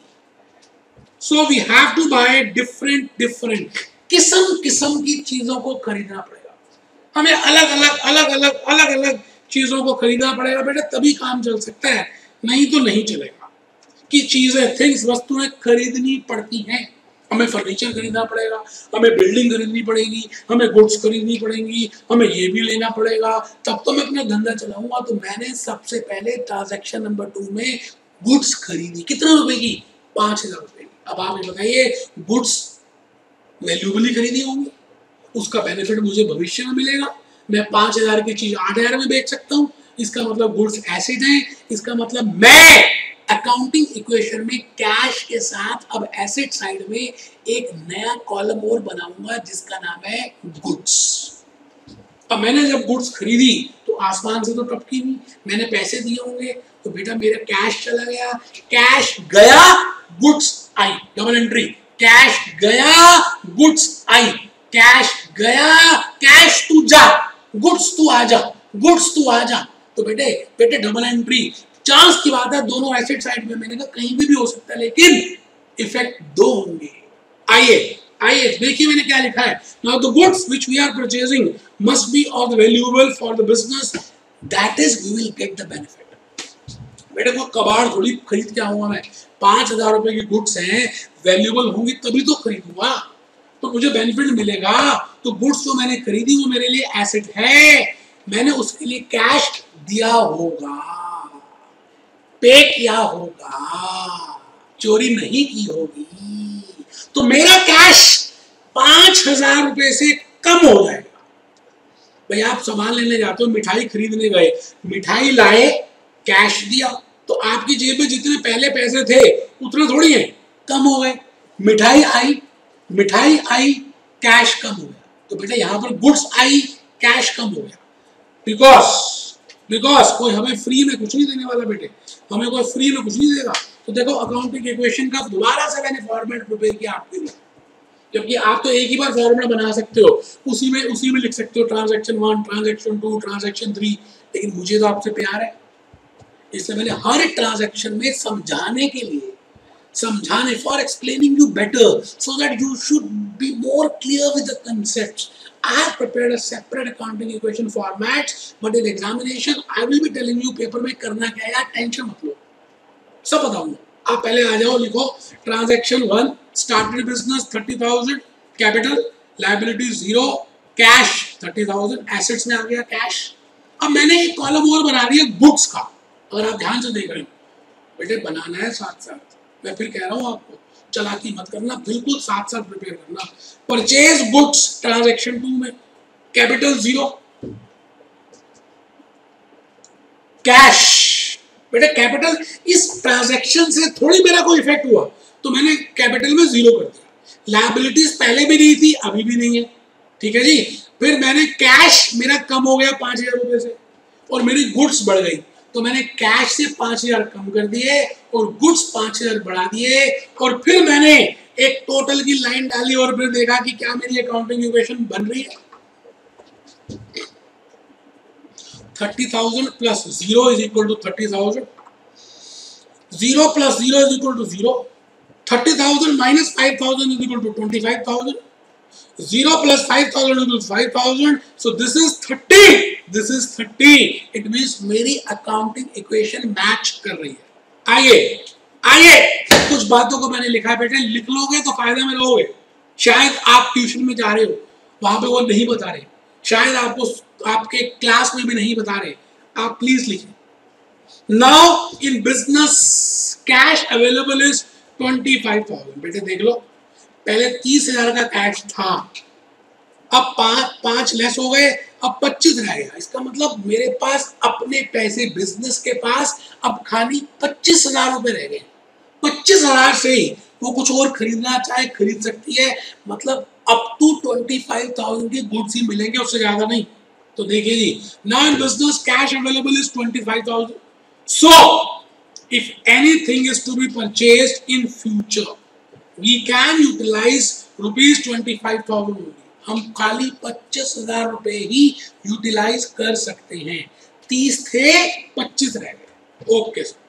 So we have to buy different किस्म की चीजों को खरीदना पड़ेगा। हमें अलग अलग चीजों को खरीदना पड़ेगा बेटा, तभी काम चल सकता है, नहीं तो नहीं चलेगा। कि चीजें, थिंग्स, वस्तुएं खरीदनी पड़ती हैं। हमें फर्नीचर खरीदना पड़ेगा, हमें बिल्डिंग खरीदनी पड़ेगी, हमें गुड्स खरीदनी पड़ेंगी, हमें ये भी लेना पड़ेगा, तब तो मैं अपना धंधा चलाऊंगा। तो मैंने सबसे पहले ट्रांजैक्शन नंबर 2 में गुड्स खरीदी। कितने रुपए की? 5,000 रुपए की। अब आप ये बताइए, गुड्स वैल्यूबली खरीदी होंगी, उसका बेनिफिट मुझे भविष्य में मिलेगा। मैं 5,000 की चीज 8,000 में बेच सकता हूँ, इसका मतलब गुड्स एसेट है। इसका मतलब मैं अकाउंटिंग इक्वेशन में कैश के साथ अब एसेट साइड में एक नया कॉलम और बनाऊंगा जिसका नाम है गुड्स। अब मैंने जब गुड्स खरीदी तो आसमान से तो टपकी नहीं, मैंने पैसे दिए होंगे, तो बेटा मेरा कैश चला गया, कैश गया, गुड्स आई। डबल एंट्री, कैश गया, गुड्स आई, कैश गया, कैश तू जा, गुड्स तू आ जा, गुड्स तू आ जा। तो बेटे डबल एंट्री। चांस की बात है, दोनों एसेट साइड में, मैंने कहा कहीं भी हो सकता है, लेकिन इफेक्ट 2 होंगे। आइए देखिए मैंने क्या लिखा है। Now the goods which we are purchasing must be of the valuable for the business, that is we will get the benefit. बेटे को कबाड़ थोड़ी खरीद के आऊंगा मैं, 5,000 रुपए की गुड्स हैं, वैल्यूएबल होंगी तभी तो खरीदूंगा, तो मुझे बेनिफिट मिलेगा। तो गुड्स जो मैंने खरीदी वो मेरे लिए एसेट है, मैंने उसके लिए कैश दिया होगा, पे किया होगा, चोरी नहीं की होगी। तो मेरा कैश 5,000 रुपए से कम हो जाएगा। भाई आप सामान लेने जाते हो, मिठाई खरीदने गए, मिठाई लाए, कैश दिया, तो आपकी जेब में जितने पहले पैसे थे उतने थोड़ी है, कम हो गए। मिठाई आई, कैश कम हो गया। तो बेटा यहाँ पर गुड्स आई, कैश कम हो गया। बिकॉज कोई हमें फ्री में कुछ नहीं देने वाला बेटे, हमें कोई फ्री में कुछ नहीं देगा। तो देखो अकाउंटिंग इक्वेशन का दोबारा से मैंने फॉर्मेट प्रिपेयर किया आपके लिए, क्योंकि आप तो एक ही बार फॉर्मूला बना सकते हो, उसी में लिख सकते हो ट्रांजैक्शन 1, ट्रांजैक्शन 2, ट्रांजैक्शन 3, लेकिन मुझे तो आपसे प्यार है, इसलिए मैंने हर ट्रांजैक्शन में समझाने for explaining you better so that you should be more clear with the concepts. I have prepared a separate accounting equation formats, but in examination I will be telling you paper में करना क्या है, tension मत लो, सब बताऊंगा। आप पहले आ जाओ, लिखो transaction 1, started business 30,000, capital, liability 0, cash 30,000, assets में आ गया कैश। अब मैंने एक कॉलम और बना दिया गुड्स का, अगर आप ध्यान से देख रहे हो बेटे, बनाना है साथ साथ, मैं फिर कह रहा हूँ आपको चलाकी मत करना, बिल्कुल साथ साथ प्रिपेयर करना। परचेज गुड्स ट्रांजैक्शन 2 में, कैपिटल 0, कैश। बेटा कैपिटल इस ट्रांजैक्शन से थोड़ी मेरा कोई इफेक्ट हुआ, तो मैंने कैपिटल में 0 कर दिया। लायबिलिटीज पहले भी नहीं थी, अभी भी नहीं है, ठीक है जी। फिर मैंने कैश मेरा कम हो गया 5,000 रुपए से, और मेरी गुड्स बढ़ गई, तो मैंने कैश से 5,000 कम कर दिए और गुड्स 5,000 बढ़ा दिए, और फिर मैंने एक टोटल की लाइन डाली और फिर देखा कि क्या मेरी अकाउंटिंग इक्वेशन बन रही है। 30,000 plus 0 is equal to 30,000, 0 plus 0 is equal to 0, 30,000 minus 5,000 is equal to 25,000, 0 plus 5,000 equals 5,000. So this is 30. This is 30. It means मेरी accounting equation match कर रही है। आइए कुछ बातों को मैंने लिखा है बेटे, लिख लोगे तो फायदे में रहोगे। शायद आप ट्यूशन में जा रहे हो, वहां पे वो नहीं बता रहे, शायद आपको आपके क्लास में भी नहीं बता रहे, आप प्लीज लिखें। Now in business cash available is 25,000। बेटे देख लो, पहले 30,000 का कैश था, अब 5 लेस हो गए, अब 25 रह गया। इसका मतलब मेरे पास अपने पैसे, बिजनेस के पास अब खाली 25,000 रुपए रह गए। 25,000 से ही वो कुछ और खरीदना चाहे खरीद सकती है, मतलब अप टू 25,000 के गुड्स ही मिलेंगे, उससे ज्यादा नहीं। तो देखिए जी, now in business cash available is 25,000। So if anything is to be purchased in future we can utilize ₹25,000 only। हम खाली 25,000 रुपए ही यूटिलाइज कर सकते हैं। 30 थे, 25 रह गए। Okay sir.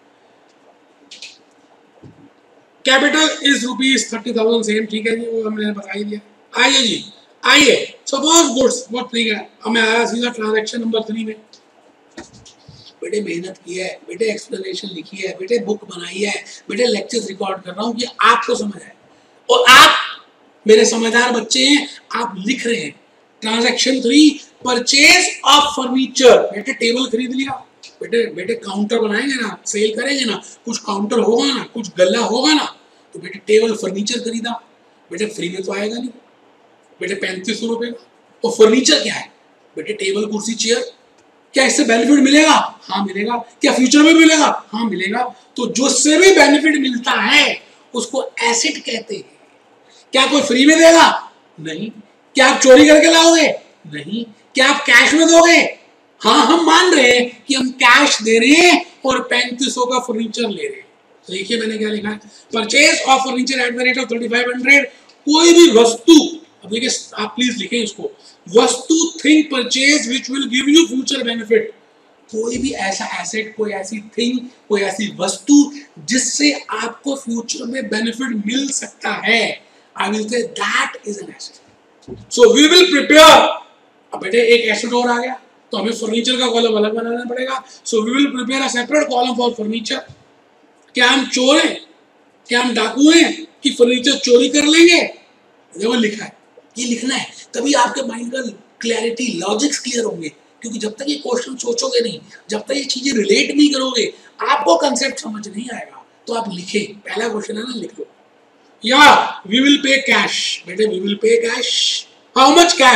Capital is ₹30,000 same, ठीक है जी, वो हमने बता ही दिया। आइए जी, आइए सपोज गुड्स, बहुत ठीक है, हमें आया सीधा ट्रांजैक्शन नंबर 3 में। बेटे मेहनत की है, बेटे एक्सप्लेनेशन लिखी है, बेटे बुक बनाई है, बेटे लेक्चर्स रिकॉर्ड कर रहा हूँ कि आपको समझ आए, और आप मेरे समझदार बच्चे हैं, आप लिख रहे हैं। Transaction 3 purchase of furniture. बेटे टेबल खरीद लिया, बेटे काउंटर बनाएंगे ना, सेल करेंगे ना, कुछ काउंटर होगा ना, कुछ गल्ला होगा ना, तो बेटे टेबल फर्नीचर खरीदा। बेटे फ्री में तो आएगा नहीं, बेटे 3500 रुपए का। और फर्नीचर क्या है बेटे? टेबल कुर्सी चेयर। क्या इससे बेनिफिट मिलेगा? हाँ मिलेगा। क्या फ्यूचर में मिलेगा? हाँ मिलेगा। तो जो से भी बेनिफिट मिलता है उसको एसेट कहते हैं। क्या कोई फ्री में देगा? नहीं। क्या आप चोरी करके लाओगे? नहीं। क्या आप कैश में दोगे? हाँ, हम मान रहे हैं कि हम कैश दे रहे हैं और 3500 का फर्नीचर ले रहे हैं। तो देखिए मैंने क्या लिखा है, purchase of furniture at the rate of 3500। कोई भी वस्तु, अब देखिए आप प्लीज लिखें इसको, वस्तु thing purchase which will give you future benefit. कोई भी ऐसा एसेट, कोई ऐसी थिंग, कोई ऐसी वस्तु जिससे आपको फ्यूचर में बेनिफिट मिल सकता है, I will say that is an asset. So we will prepare. अब बेटे एक एसेट और आ गया तो हमें फर्नीचर का कॉलम अलग बनाना पड़ेगा। So we will prepare a separate column for furniture. क्या हम चोर हैं? क्या हम डाकू हैं कि फर्नीचर चोरी कर लेंगे? देखो लिखा है, ये लिखना है, तभी आपके माइंड का क्लैरिटी, लॉजिक्स क्लियर होंगे। क्योंकि जब तक ये क्वेश्चन सोचोगे नहीं, जब तक ये चीजें रिलेट नहीं करोगे, आपको कंसेप्ट समझ नहीं आएगा। तो आप लिखे, पहला क्वेश्चन है ना, लिख लो। या वी विल पे कैश। बेटे we will pay cash. How much cash?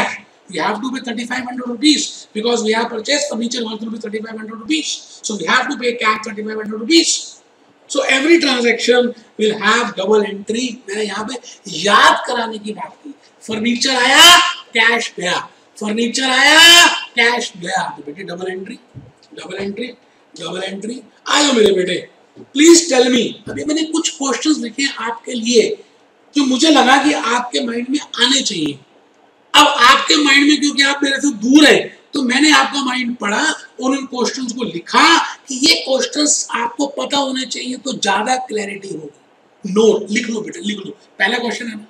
we have to pay 3,500 rupees because we have purchased furniture worth rupees 3,500 rupees. So we have to pay cash 3,500 rupees. So every transaction will have double entry. मैंने यहाँ पे याद कराने की बात की. Furniture आया, cash गया. फर्नीचर आया, कैश गया. तो बेटे double entry, double entry, double entry. आयो मेरे बेटे, प्लीज टेल मी. अभी मैंने कुछ क्वेश्चंस लिखे हैं आपके लिए जो मुझे लगा कि आपके माइंड में आने चाहिए. अब आपके माइंड में, क्योंकि आप मेरे से दूर है, तो मैंने आपका माइंड पढ़ा और उन क्वेश्चंस को लिखा कि ये क्वेश्चंस आपको पता होने चाहिए तो ज्यादा क्लैरिटी होगी. नोट लिख लो बेटे, लिख लो. पहला क्वेश्चन है,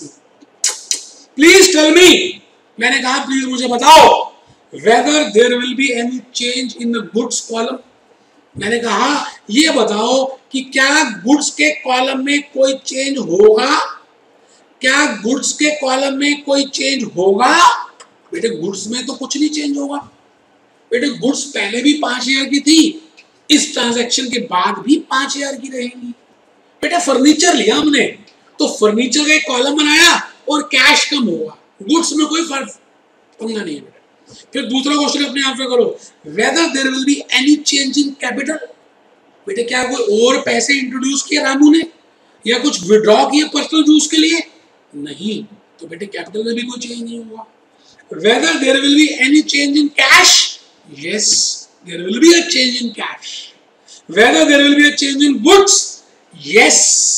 प्लीज टेल मी. मैंने कहा प्लीज मुझे बताओ, whether there will be any change in the goods column. मैंने कहा ये बताओ कि क्या गुड्स के कॉलम में कोई चेंज होगा. क्या गुड्स के कॉलम में कोई चेंज होगा. बेटे गुड्स में तो कुछ नहीं चेंज होगा. बेटे गुड्स पहले भी 5,000 की थी, इस ट्रांजैक्शन के बाद भी 5,000 की रहेंगी. बेटे फर्नीचर लिया हमने तो फर्नीचर का एक कॉलम बनाया और कैश कम होगा. गुड्स में कोई फर्क पंगा नहीं है. बेटा फिर दूसरा क्वेश्चन अपने आप से करो, whether there will be any change in capital. बेटे क्या कोई और पैसे इंट्रोड्यूस किए रामू ने या कुछ विड्रॉ किए पर्सनल यूज के लिए. नहीं, तो बेटे कैपिटल में भी कोई चेंज नहीं होगा. Whether there will be any change in cash? Yes, there will be a change in cash. Whether there will be a change in goods? Yes.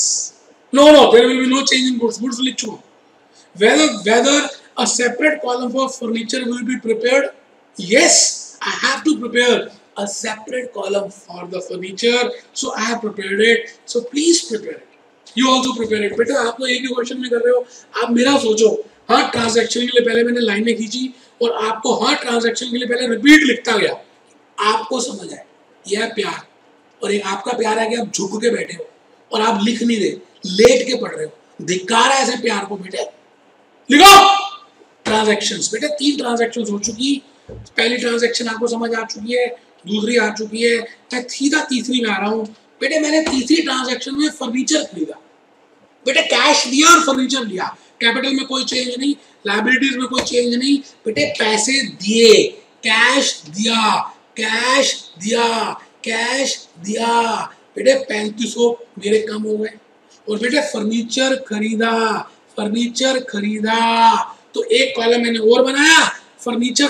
No, there will be no change in goods. Goods लिख चुका. Whether a separate column for furniture will be prepared? Yes, I have to prepare a separate column for the furniture. So I have prepared it. So please prepare it. You also prepare it. बेटा आप तो एक ही question में कर रहे हो. आप मेरा सोचो. हर ट्रांजैक्शन के लिए पहले मैंने लाइनें खींची और आपको हर ट्रांजैक्शन के लिए पहले रिपीट लिखता गया. आपको समझ आए. यह है प्यार. और एक आपका प्यार है कि आप झुक के बैठे हो और आप लिख नहीं रहे, लेट के पढ़ रहे हो. धिक्कार है ऐसे प्यार को. बेटे लिखो ट्रांजैक्शंस. बेटे 3 ट्रांजैक्शंस हो चुकी. पहली ट्रांजैक्शन आपको समझ आ चुकी है, दूसरी आ चुकी है, मैं सीधा तीसरी में आ रहा हूँ. बेटे मैंने तीसरी ट्रांजैक्शन में फर्नीचर खरीदा. बेटे कैश दिया और फर्नीचर लिया. कैपिटल में कोई चेंज नहीं, लायबिलिटीज में कोई चेंज नहीं. बेटे पैसे दिए, कैश दिया, कैश दिया, कैश दिया. बेटे 3500 मेरे कम हो गए. और बेटे फर्नीचर खरीदा, फर्नीचर खरीदा. तो एक कॉलम मैंने और बनाया फर्नीचर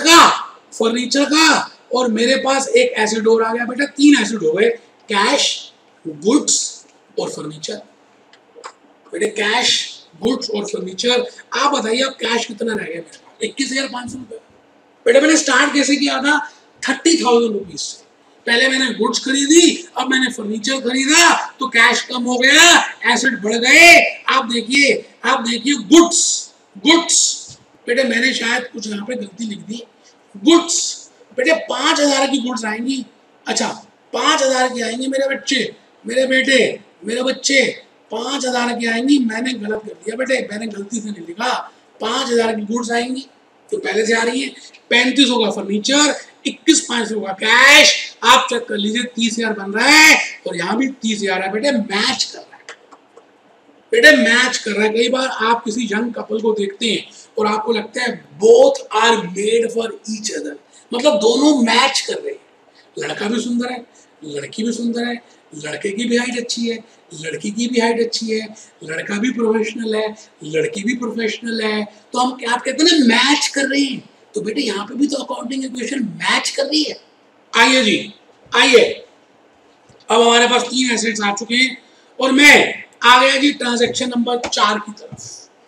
का और मेरे पास एक एसेट और आ गया. बेटा 3 एसेट हो गए, कैश, गुड्स और फर्नीचर. बेटे कैश, गुड्स और फर्नीचर. आप बताइए अब कैश कितना रह गया मेरे पास. 21,500 रुपए. बेटा मैंने स्टार्ट कैसे किया था 30,000 रुपीज से. पहले मैंने गुड्स खरीदी, अब मैंने फर्नीचर खरीदा तो कैश कम हो गया, एसेट बढ़ गए. आप देखिए गुड्स. बेटे मैंने शायद कुछ यहाँ पे गलती लिख दी. गुड्स बेटे 5,000 की गुड्स आएंगी. अच्छा 5,000 की आएंगी मेरे बच्चे, मेरे बेटे, मेरे बच्चे 5,000 की आएंगी. मैंने गलत कर दिया बेटे, मैंने गलती से नहीं लिखा. 5,000 की गुड्स आएंगी तो पहले से आ रही है. 3500 का फर्नीचर, 21,500 का कैश. आप चेक कर लीजिए 30,000 बन रहा है और यहाँ भी 30,000 है. बेटे मैच कर रहा है. बेटे मैच कर रहा है. कई बार आप किसी यंग कपल को देखते हैं और आपको लगता है both are made for each other. मतलब दोनों मैच कर रहे हैं. लड़का भी सुंदर है, लड़की भी सुंदर है, लड़के की भी हाइट अच्छी है, लड़की की भी हाइट अच्छी है, लड़का भी प्रोफेशनल है, लड़की भी प्रोफेशनल है. तो हम क्या कहते हैं ना, मैच कर रहे हैं. तो बेटे यहाँ पे भी तो अकाउंटिंग इक्वेशन मैच कर रही है. आइए जी, आइए. अब हमारे पास 3 एसेट्स आ चुके हैं और मैं आ गया जी ट्रांजैक्शन नंबर 4 की तरफ.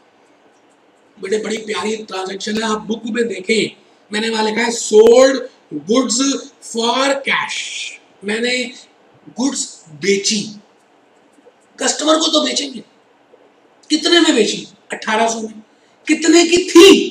बेटे बड़ी प्यारी ट्रांजैक्शन है. आप बुक में देखें, मैंने वहां लिखा है सोल्ड गुड्स फॉर कैश. मैंने गुड्स बेची. कस्टमर को तो बेचेंगे. कितने में बेची? 1800 में. कितने की थी?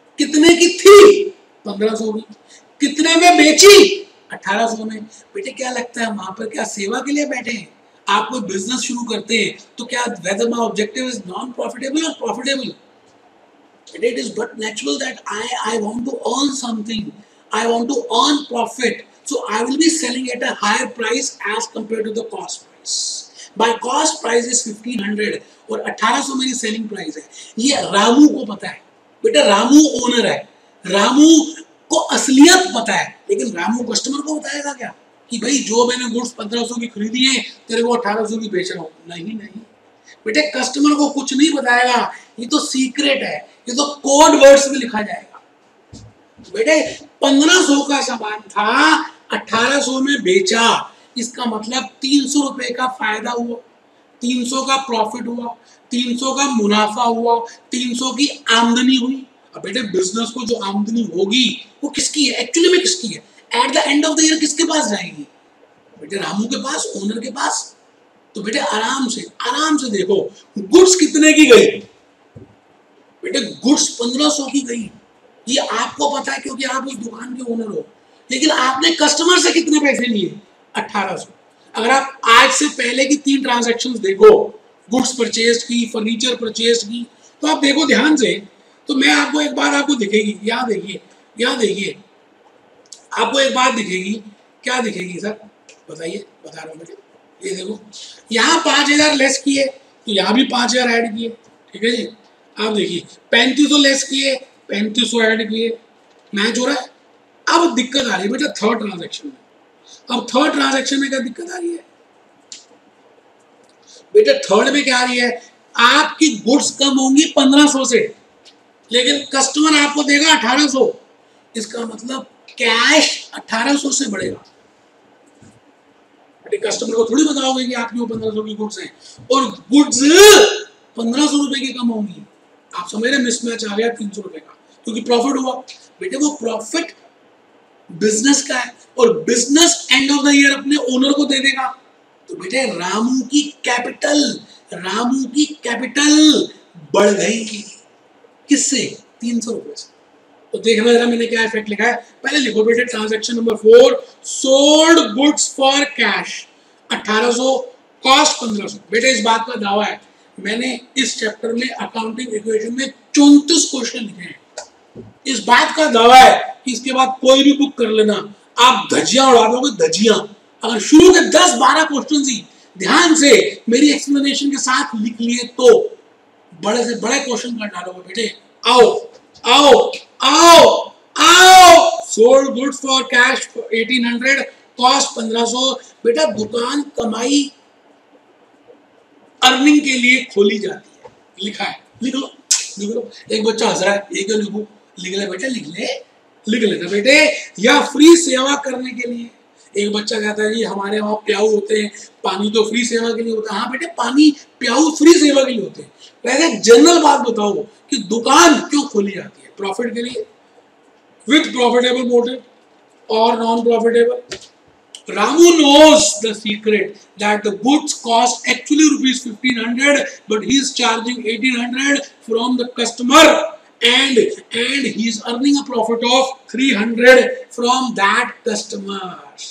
1500 में. कितने में बेची? 1800 में. बेटे क्या लगता है वहां पर क्या सेवा के लिए बैठे हैं? आप कोई बिजनेस शुरू करते हैं तो क्या whether my objective is non profitable और profitable? It is but natural that I want to earn something. I want to earn profit. So I will be selling at a higher price as compared to the cost price. My cost price is 1500 और 1800 मेरी selling price है. ये रामू को पता है. बेटा Ramu owner है. रामू को असलियत पता है, लेकिन रामू कस्टमर को बताएगा क्या कि भाई जो मैंने गुड्स 1500 की खरीदी है तेरे को 1800 की बेच रहा हूँ? नहीं नहीं बेटे, कस्टमर को कुछ नहीं बताएगा, ये तो सीक्रेट है, ये तो कोड वर्ड्स में लिखा जाएगा। बेटे 1500 का सामान था, 1800 में बेचा, इसका मतलब 300 रुपए का फायदा हुआ, 300 का प्रॉफिट हुआ, 300 का मुनाफा हुआ, 300 की आमदनी हुई। अब बेटे बिजनेस को जो आमदनी होगी वो किसकी है, एक्चुअली में किसकी है, at the end of the year किसके पास जाएगी? बेटे रामू के पास, ओनर के पास। तो बेटे आराम से देखो गुड्स कितने की गई। बेटे गुड्स 1500 की गई, ये आपको पता है क्योंकि आप उस दुकान के ओनर हो, लेकिन आपने कस्टमर से कितने पैसे लिए? 1800। अगर आप आज से पहले की 3 ट्रांजैक्शंस देखो, गुड्स परचेज की, फर्नीचर परचेज की, तो आप देखो ध्यान से, तो मैं आपको एक बात आपको दिखेगी, यहाँ देखिए आपको एक बात दिखेगी, क्या दिखेगी सर बताइए, बता रहा हूँ बेटे, ये देखो यहाँ 5000 लेस किए तो यहाँ भी 5000 ऐड किए, ठीक है जी। आप देखिए 3500 लेस किए, 3500 ऐड किए, मैच हो रहा है। अब दिक्कत आ रही है बेटा थर्ड ट्रांजैक्शन में। अब थर्ड ट्रांजैक्शन में क्या दिक्कत आ रही है बेटा? थर्ड में क्या आ रही है, आपकी गुड्स कम होंगी 1500 से, लेकिन कस्टमर आपको देगा 1800, इसका मतलब कैश 1800 से बढ़ेगा। कस्टमर को थोड़ी बताओगे कि आपकी वो 1500 की गुड्स हैं और गुड्स 1500 रुपए की कम होंगी। आप समझ रहे, मिसमैच आ गया 300 रुपए का, क्योंकि प्रॉफिट हुआ। बेटे वो प्रॉफिट बिजनेस का है और business end of the year अपने ओनर को दे देगा। तो बेटे रामू की कैपिटल बढ़ गई, किससे? 300 रुपए से। तो देखना जरा मैंने क्या इफेक्ट लिखा है, पहले लिखो बेटे transaction number 4, sold goods for cash 1800, cost 1500। बेटे इस बात का दावा है, मैंने इस चैप्टर में अकाउंटिंग इक्वेशन में 34 क्वेश्चन लिखे हैं। इस बात का दावा है कि इसके बाद कोई भी बुक कर लेना, आप धज्जियां उड़ा दोगे, धज्जियां। अगर शुरू के 10-12 क्वेश्चन ही ध्यान से मेरी एक्सप्लेनेशन के साथ लिख लिए तो बड़े से बड़े क्वेश्चन कर डालोगे बेटे। आओ sold goods for cash 1800, cost 1500। बेटा दुकान कमाई अर्निंग के लिए खोली जाती है, लिखा है, लिख लो। एक बच्चा हंस रहा है, ये क्यों लिखूं? लिख ले बेटे, लिख लेना बेटे। या फ्री सेवा करने के लिए, एक बच्चा कहता है जी हमारे वहाँ प्याऊ होते हैं, पानी तो फ्री सेवा के लिए होता है। हाँ बेटे, पानी प्याऊ फ्री सेवा के लिए होते हैं। वैसे जनरल बात बताओ कि दुकान क्यों खोली जाती है? प्रॉफिट के लिए, विथ प्रॉफिटेबल मोटिव और non profitable. Ramu knows the secret that the goods cost actually rupees 1500, but he is charging 1800 from the customer, and he is earning a profit of 300 from that customer.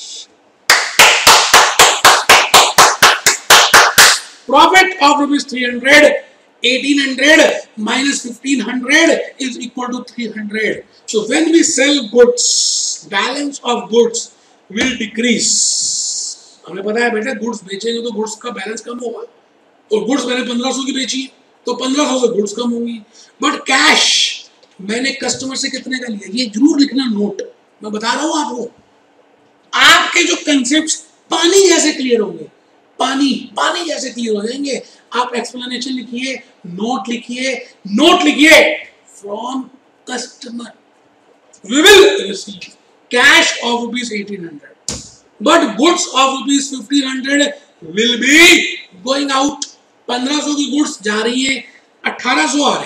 Profit of rupees 300, 1800 minus 1500 is equal to 300. So when we sell goods, balance of goods will decrease. हमें पता है बेटा goods बेचेंगे तो goods का balance कम होगा, और goods मैंने 1500 की बेची तो 1500 से गुड्स कम होंगी। बट कैश मैंने कस्टमर से कितने का लिया, ये जरूर लिखना नोट, मैं बता रहा हूं आपको। आपके जो कंसेप्ट्स पानी जैसे क्लियर होंगे, पानी जैसे क्लियर हो जाएंगे। आप एक्सप्लेनेशन लिखिए, नोट लिखिए from customer we will receive cash of rupees 1800, but goods of rupees 1500 will be going out. 1500 की गुड्स जा रही है, 1800 आ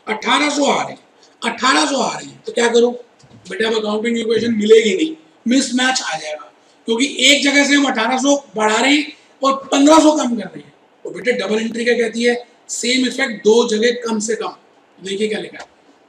रही, तो क्या करो बेटा? अब अकाउंटिंग इक्वेशन मिलेगी नहीं, मिसमैच आ जाएगा, क्योंकि एक जगह से हम 1800 बढ़ा रहे हैं और 1500 कम कर रहे हैं। तो बेटे डबल एंट्री क्या कहती है? सेम इफेक्ट दो जगह कम से कम। देखिए क्या लिखा है,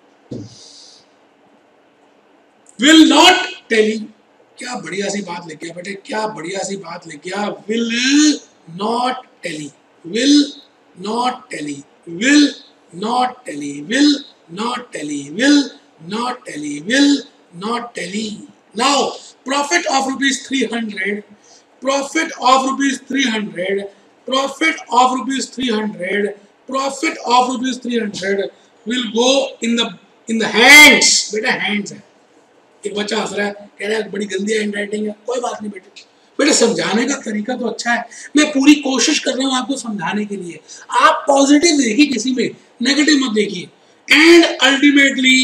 will not tell you। क्या बढ़िया सी बात लिख गया बेटे, क्या बढ़िया सी बात लिख गया। will not tell you, will not tell you, will not tell you, will not tell you, will not tell you, will not tell you। Now profit of rupees 300, profit of rupees 300, profit of rupees 300, profit of rupees 300 will go in in the hands, बेटा hands है। एक बच्चा हंस रहा है, कह रहा है बड़ी गंदी हैंड राइटिंग है। कोई बात नहीं बेटे, बेटे समझाने का तरीका तो अच्छा है, मैं पूरी कोशिश कर रहा हूँ आपको समझाने के लिए। आप पॉजिटिव देखिए, किसी में नेगेटिव मत देखिए। And ultimately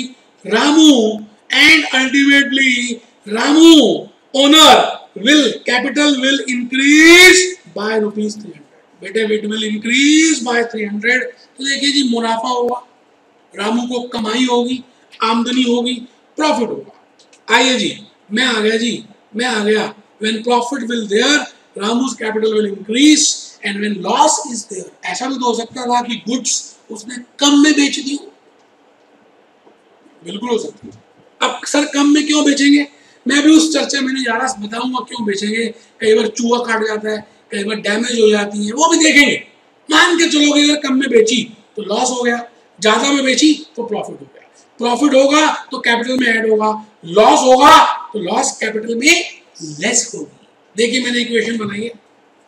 Ramu owner will capital will increase by ₹300। बेटे इट विल इंक्रीज बाय 300। तो देखिए जी, मुनाफा होगा, रामू को कमाई होगी, आमदनी होगी, प्रॉफिट होगा। आइए जी, मैं आ गया। When profit will there, Ramu's capital will increase, and when loss is there, ऐसा भी तो हो सकता था कि गुड्स उसने कम में बेच दी, बिल्कुल हो सकती है। अब सर कम में क्यों बेचेंगे, मैं भी उस चर्चा में नहीं जा रहा, बताऊंगा क्यों बेचेंगे। कई बार चूहा काट जाता है, कई बार डैमेज हो जाती है, वो भी देखेंगे। मान के चलोगे अगर कम में बेची तो लॉस हो गया, ज्यादा में बेची तो प्रॉफिट हो गया। प्रॉफिट होगा तो कैपिटल में ऐड होगा, लॉस होगा तो लॉस कैपिटल में लेस होगी। देखिए मैंने इक्वेशन बनाई है,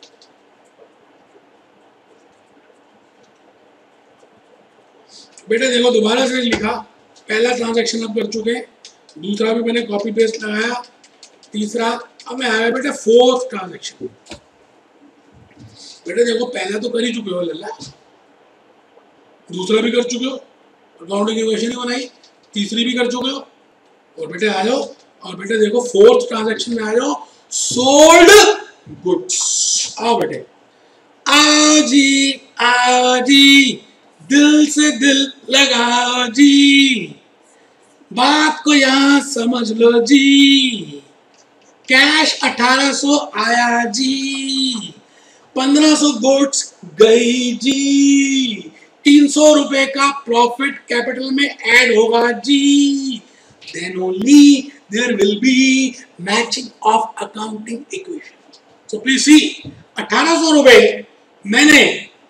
बेटा देखो दोबारा से लिखा, पहला ट्रांजैक्शन अब कर चुके, दूसरा भी मैंने कॉपी पेस्ट लगाया, तीसरा, अब मैं आया बेटा फोर्थ ट्रांजैक्शन। बेटा देखो पहला तो कर ही चुके हो लल्ला, दूसरा भी कर चुके हो, अकाउंटिंग इक्वेशन ही बनाई, तीसरी भी कर चुके हो, और बेटे आ जाओ, और बेटे देखो फोर्थ ट्रांजैक्शन में आ जाओ, सोल्ड गुड्स। आओ बेटे, आजी दिल से दिल लगाओ जी, बात को यहां समझ लो जी। कैश 1800 आया जी, 1500 गुड्स गई जी, 300 रुपए का प्रॉफिट कैपिटल में ऐड होगा जी। Then only there will be matching of accounting equation. So please see, 1800 रुपए मैंने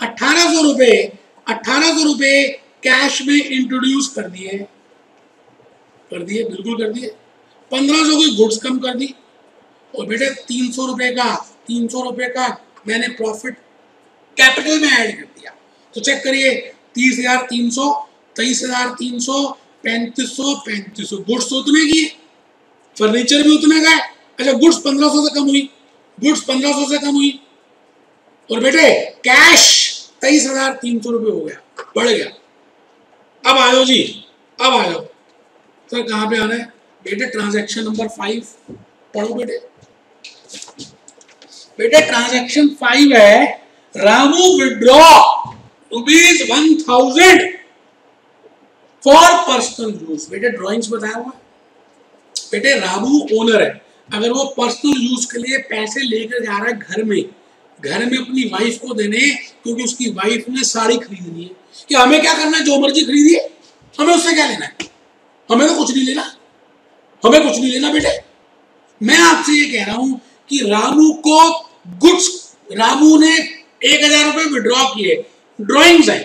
1800 रुपए कैश में इंट्रोड्यूस कर दिए, बिल्कुल कर दिए। 1500 की गुड्स कम कर दी, और बेटे 300 रुपए का मैंने प्रॉफिट कैपिटल में ऐड कर दिया। तो चेक करिए, 30,300, 23,300, 3500 गुड्स तो उतने की, फर्नीचर भी उतने का है। अच्छा गुड्स 1500 से कम हुई, और बेटे कैश 23,300 रुपए हो गया, बढ़ गया। अब आ जाओ जी, सर कहाँ पे आना है बेटे, ट्रांजैक्शन नंबर 5 पढ़ो बेटे ट्रांजैक्शन 5 है, Ramu withdraw ₹1000 for personal use. बेटे ड्राइंग्स बताया हुआ, बेटे रामू ओनर है, अगर वो पर्सनल यूज के लिए पैसे लेकर जा रहा है घर में अपनी वाइफ को देने, क्योंकि उसकी वाइफ ने साड़ी खरीदनी है, कि हमें क्या करना है, जो मर्जी खरीदिए, हमें उससे क्या लेना है, हमें तो कुछ नहीं लेना, बेटे। मैं आपसे ये कह रहा हूं कि रामू ने 1000 रुपए विड्रॉ किए, ड्राइंग्स है,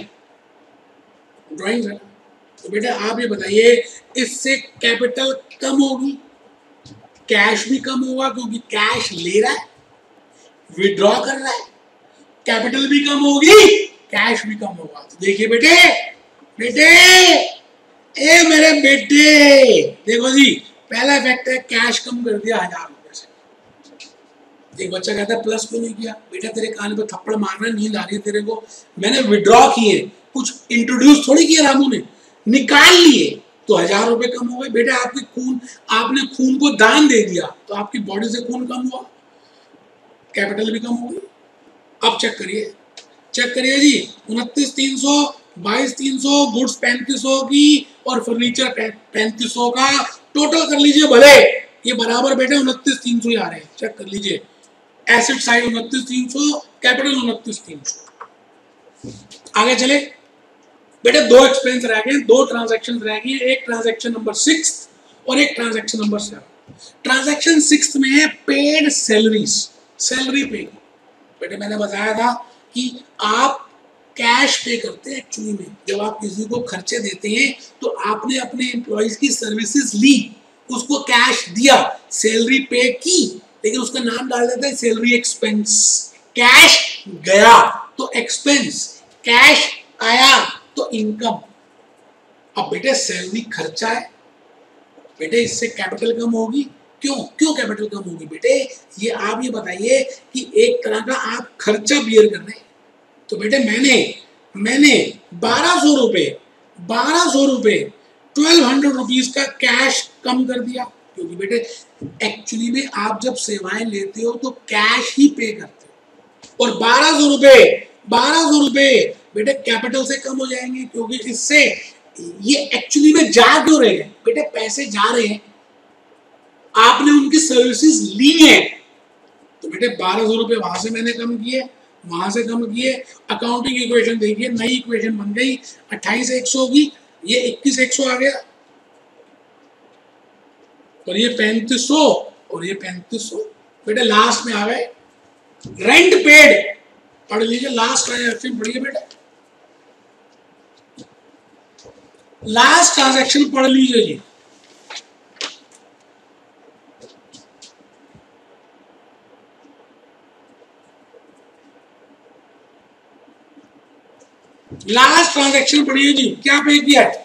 तो बेटा आप ये बताइए, इससे कैपिटल कम होगी, कैश भी कम होगा, क्योंकि कैश ले रहा है, विड्रॉ कर रहा है, कैपिटल भी कम होगी, कैश भी कम होगा। तो देखिए बेटे मेरे बेटे, देखो जी पहला इफेक्ट है, कैश कम कर दिया 1000 रुपए से। एक बच्चा कहता है प्लस क्यों नहीं किया, बेटा तेरे कान पे थप्पड़ मारना, नींद आ रही है तेरे को, मैंने विड्रॉ किए, कुछ इंट्रोड्यूस थोड़ी किया, रामू ने निकाल लिए, तो 1000 रुपए कम हो गए। बेटा आपने खून को दान दे दिया, तो आपकी बॉडी से खून कम हुआ, कैपिटल भी कम हो गई। अब चेक करिए जी, 29,300, 22,300, गुड्स 3500 की, और फर्नीचर 3500 का, टोटल कर लीजिए भले, ये बराबर बेटे 29,300 ही आ रहे हैं। चेक कर लीजिए, एसेट साइड 29,300, कैपिटल 29,300। आगे चले बेटे, 2 एक्सपेंस रह गए, 2 ट्रांजैक्शन रह गई, एक ट्रांजैक्शन नंबर 6 और एक ट्रांजैक्शन नंबर 7। ट्रांजैक्शन 6 में है पेड सैलरी पे। बेटे मैंने बताया था कि आप कैश पे करते हैं एक्चुअली में, जब आप किसी को खर्चे देते हैं तो आपने अपने एम्प्लॉइज की सर्विसेज ली, उसको कैश दिया, सैलरी पे की, लेकिन उसका नाम डाल देते हैं सैलरी एक्सपेंस। कैश गया तो एक्सपेंस, कैश आया तो इनकम। अब बेटे सैलरी खर्चा है बेटे, इससे कैपिटल कम होगी। क्यों क्यों कैपिटल कम होगी बेटे? ये आप ये बताइए कि एक तरह का आप खर्चा बियर कर रहे हैं। तो बेटे मैंने 1200 रुपए 1200 रुपीज का कैश कम कर दिया, क्योंकि बेटे एक्चुअली में आप जब सेवाएं लेते हो तो कैश ही पे करते हो, और 1200 रुपए बेटे कैपिटल से कम हो जाएंगे, क्योंकि इससे ये एक्चुअली में जा क्यों रहे हैं बेटे? पैसे जा रहे हैं, आपने उनकी सर्विसेज ली है, तो बेटे 1200 रुपए वहां से मैंने कम किए, वहां से कम किए। अकाउंटिंग इक्वेशन देखिए, नई इक्वेशन बन गई, 28,100 होगी, ये 21,100 आ गया, और ये 3500 और ये 3500 बेटे लास्ट में आ गए। रेंट पेड पढ़ लीजिए, लास्ट ट्रांजैक्शन पढ़िए बेटा, लास्ट ट्रांजैक्शन पढ़ लीजिए जी। लास्ट ट्रांजैक्शन पढ़िए जी, क्या पे किया है?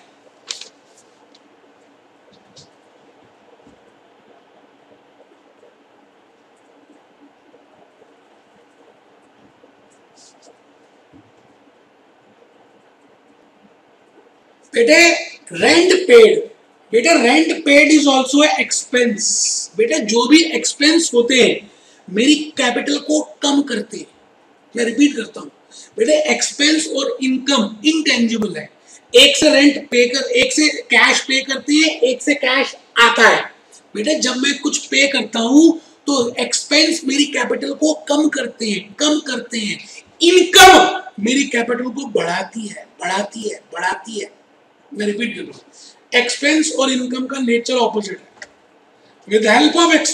बेटे रेंट पेड, बेटे rent paid is also expense. बेटे जो भी एक्सपेंस होते हैं मेरी कैपिटल को कम करते हैं। मैं रिपीट करता हूं बेटे, एक्सपेंस और इनकम इनटेंजिबल है। एक से रेंट पे कर, एक से कैश पे करते हैं, एक से कैश आता है। बेटे जब मैं कुछ पे करता हूं तो एक्सपेंस मेरी कैपिटल को कम करते हैं, इनकम मेरी कैपिटल को बढ़ाती है। मैं रिपीट कर रहा हूं, एक्सपेंस और इनकम का नेचर ऑपोजिट है। With help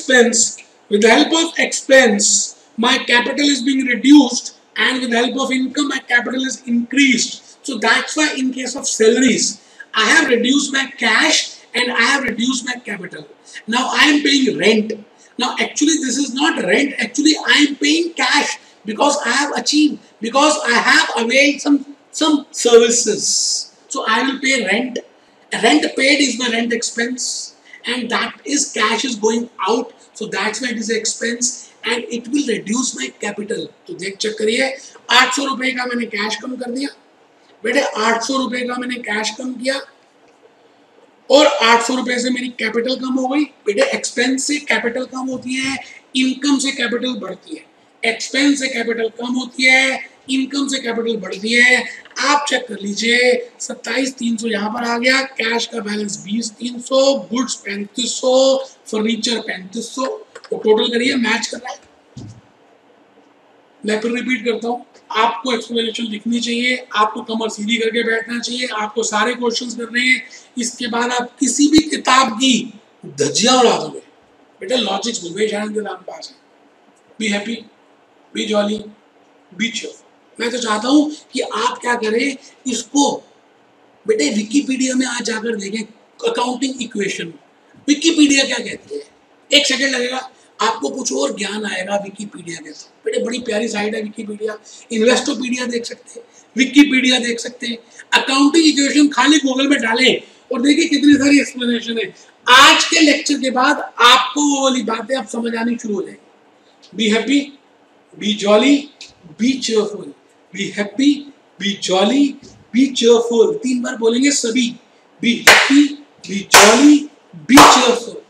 of expense my capital is being reduced, and with the help of income my capital is increased. So that's why in case of salaries I have reduced my cash and I have reduced my capital. Now I am paying rent. Now actually this is not rent, actually I am paying cash, because I have achieved, because I have availed some services, so I will pay rent. Rent paid is my rent expense, and that is cash is going out, so that's why it is expense and it will reduce my capital. तो देख check करिए, 800 रुपए का मैंने cash कम कर दिया बेटे, 800 रुपए का मैंने कैश कम किया, और 800 रुपए से मेरी कैपिटल कम हो गई। बेटे एक्सपेंस से कैपिटल कम होती है, इनकम से कैपिटल बढ़ती है। एक्सपेंस से कैपिटल कम होती है, इनकम से कैपिटल बढ़ती है। आप चेक कर लीजिए, 27,300 यहाँ पर आ गया, कैश का बैलेंस 20,300, गुड्स 3500, फर्नीचर 3500, तो टोटल करिए मैच कर रहा है। मैं फिर रिपीट करता हूँ, आपको एक्सप्लेनेशन लिखनी चाहिए, आपको कमर सीधी करके बैठना चाहिए, आपको सारे क्वेश्चंस करने हैं। इसके बाद आप किसी भी किताब की धज्जियां उड़ा दोगे बेटा। लॉजिक्स भूपेश आनंद के नाम पास है। Be happy, be jolly, be cheerful. मैं तो चाहता हूं कि आप क्या करें, इसको बेटे विकिपीडिया में आज जाकर देखें, अकाउंटिंग इक्वेशन। विकिपीडिया क्या कहती है, 1 सेकंड लगेगा, आपको कुछ और ज्ञान आएगा विकिपीडिया के थ्रू। बेटे बड़ी प्यारी साइट है विकिपीडिया, इन्वेस्टोपीडिया देख सकते हैं, विकिपीडिया देख सकते हैं। अकाउंटिंग इक्वेशन खाली गूगल में डालें और देखिए कितनी सारी एक्सप्लेनेशन है। आज के लेक्चर के बाद आपको वो वाली बातें अब समझ आनी शुरू हो जाएगी। Be happy, be jolly, be cheerful. Be happy, be jolly, be cheerful. 3 बार बोलेंगे सभी। Be happy, be jolly, be cheerful.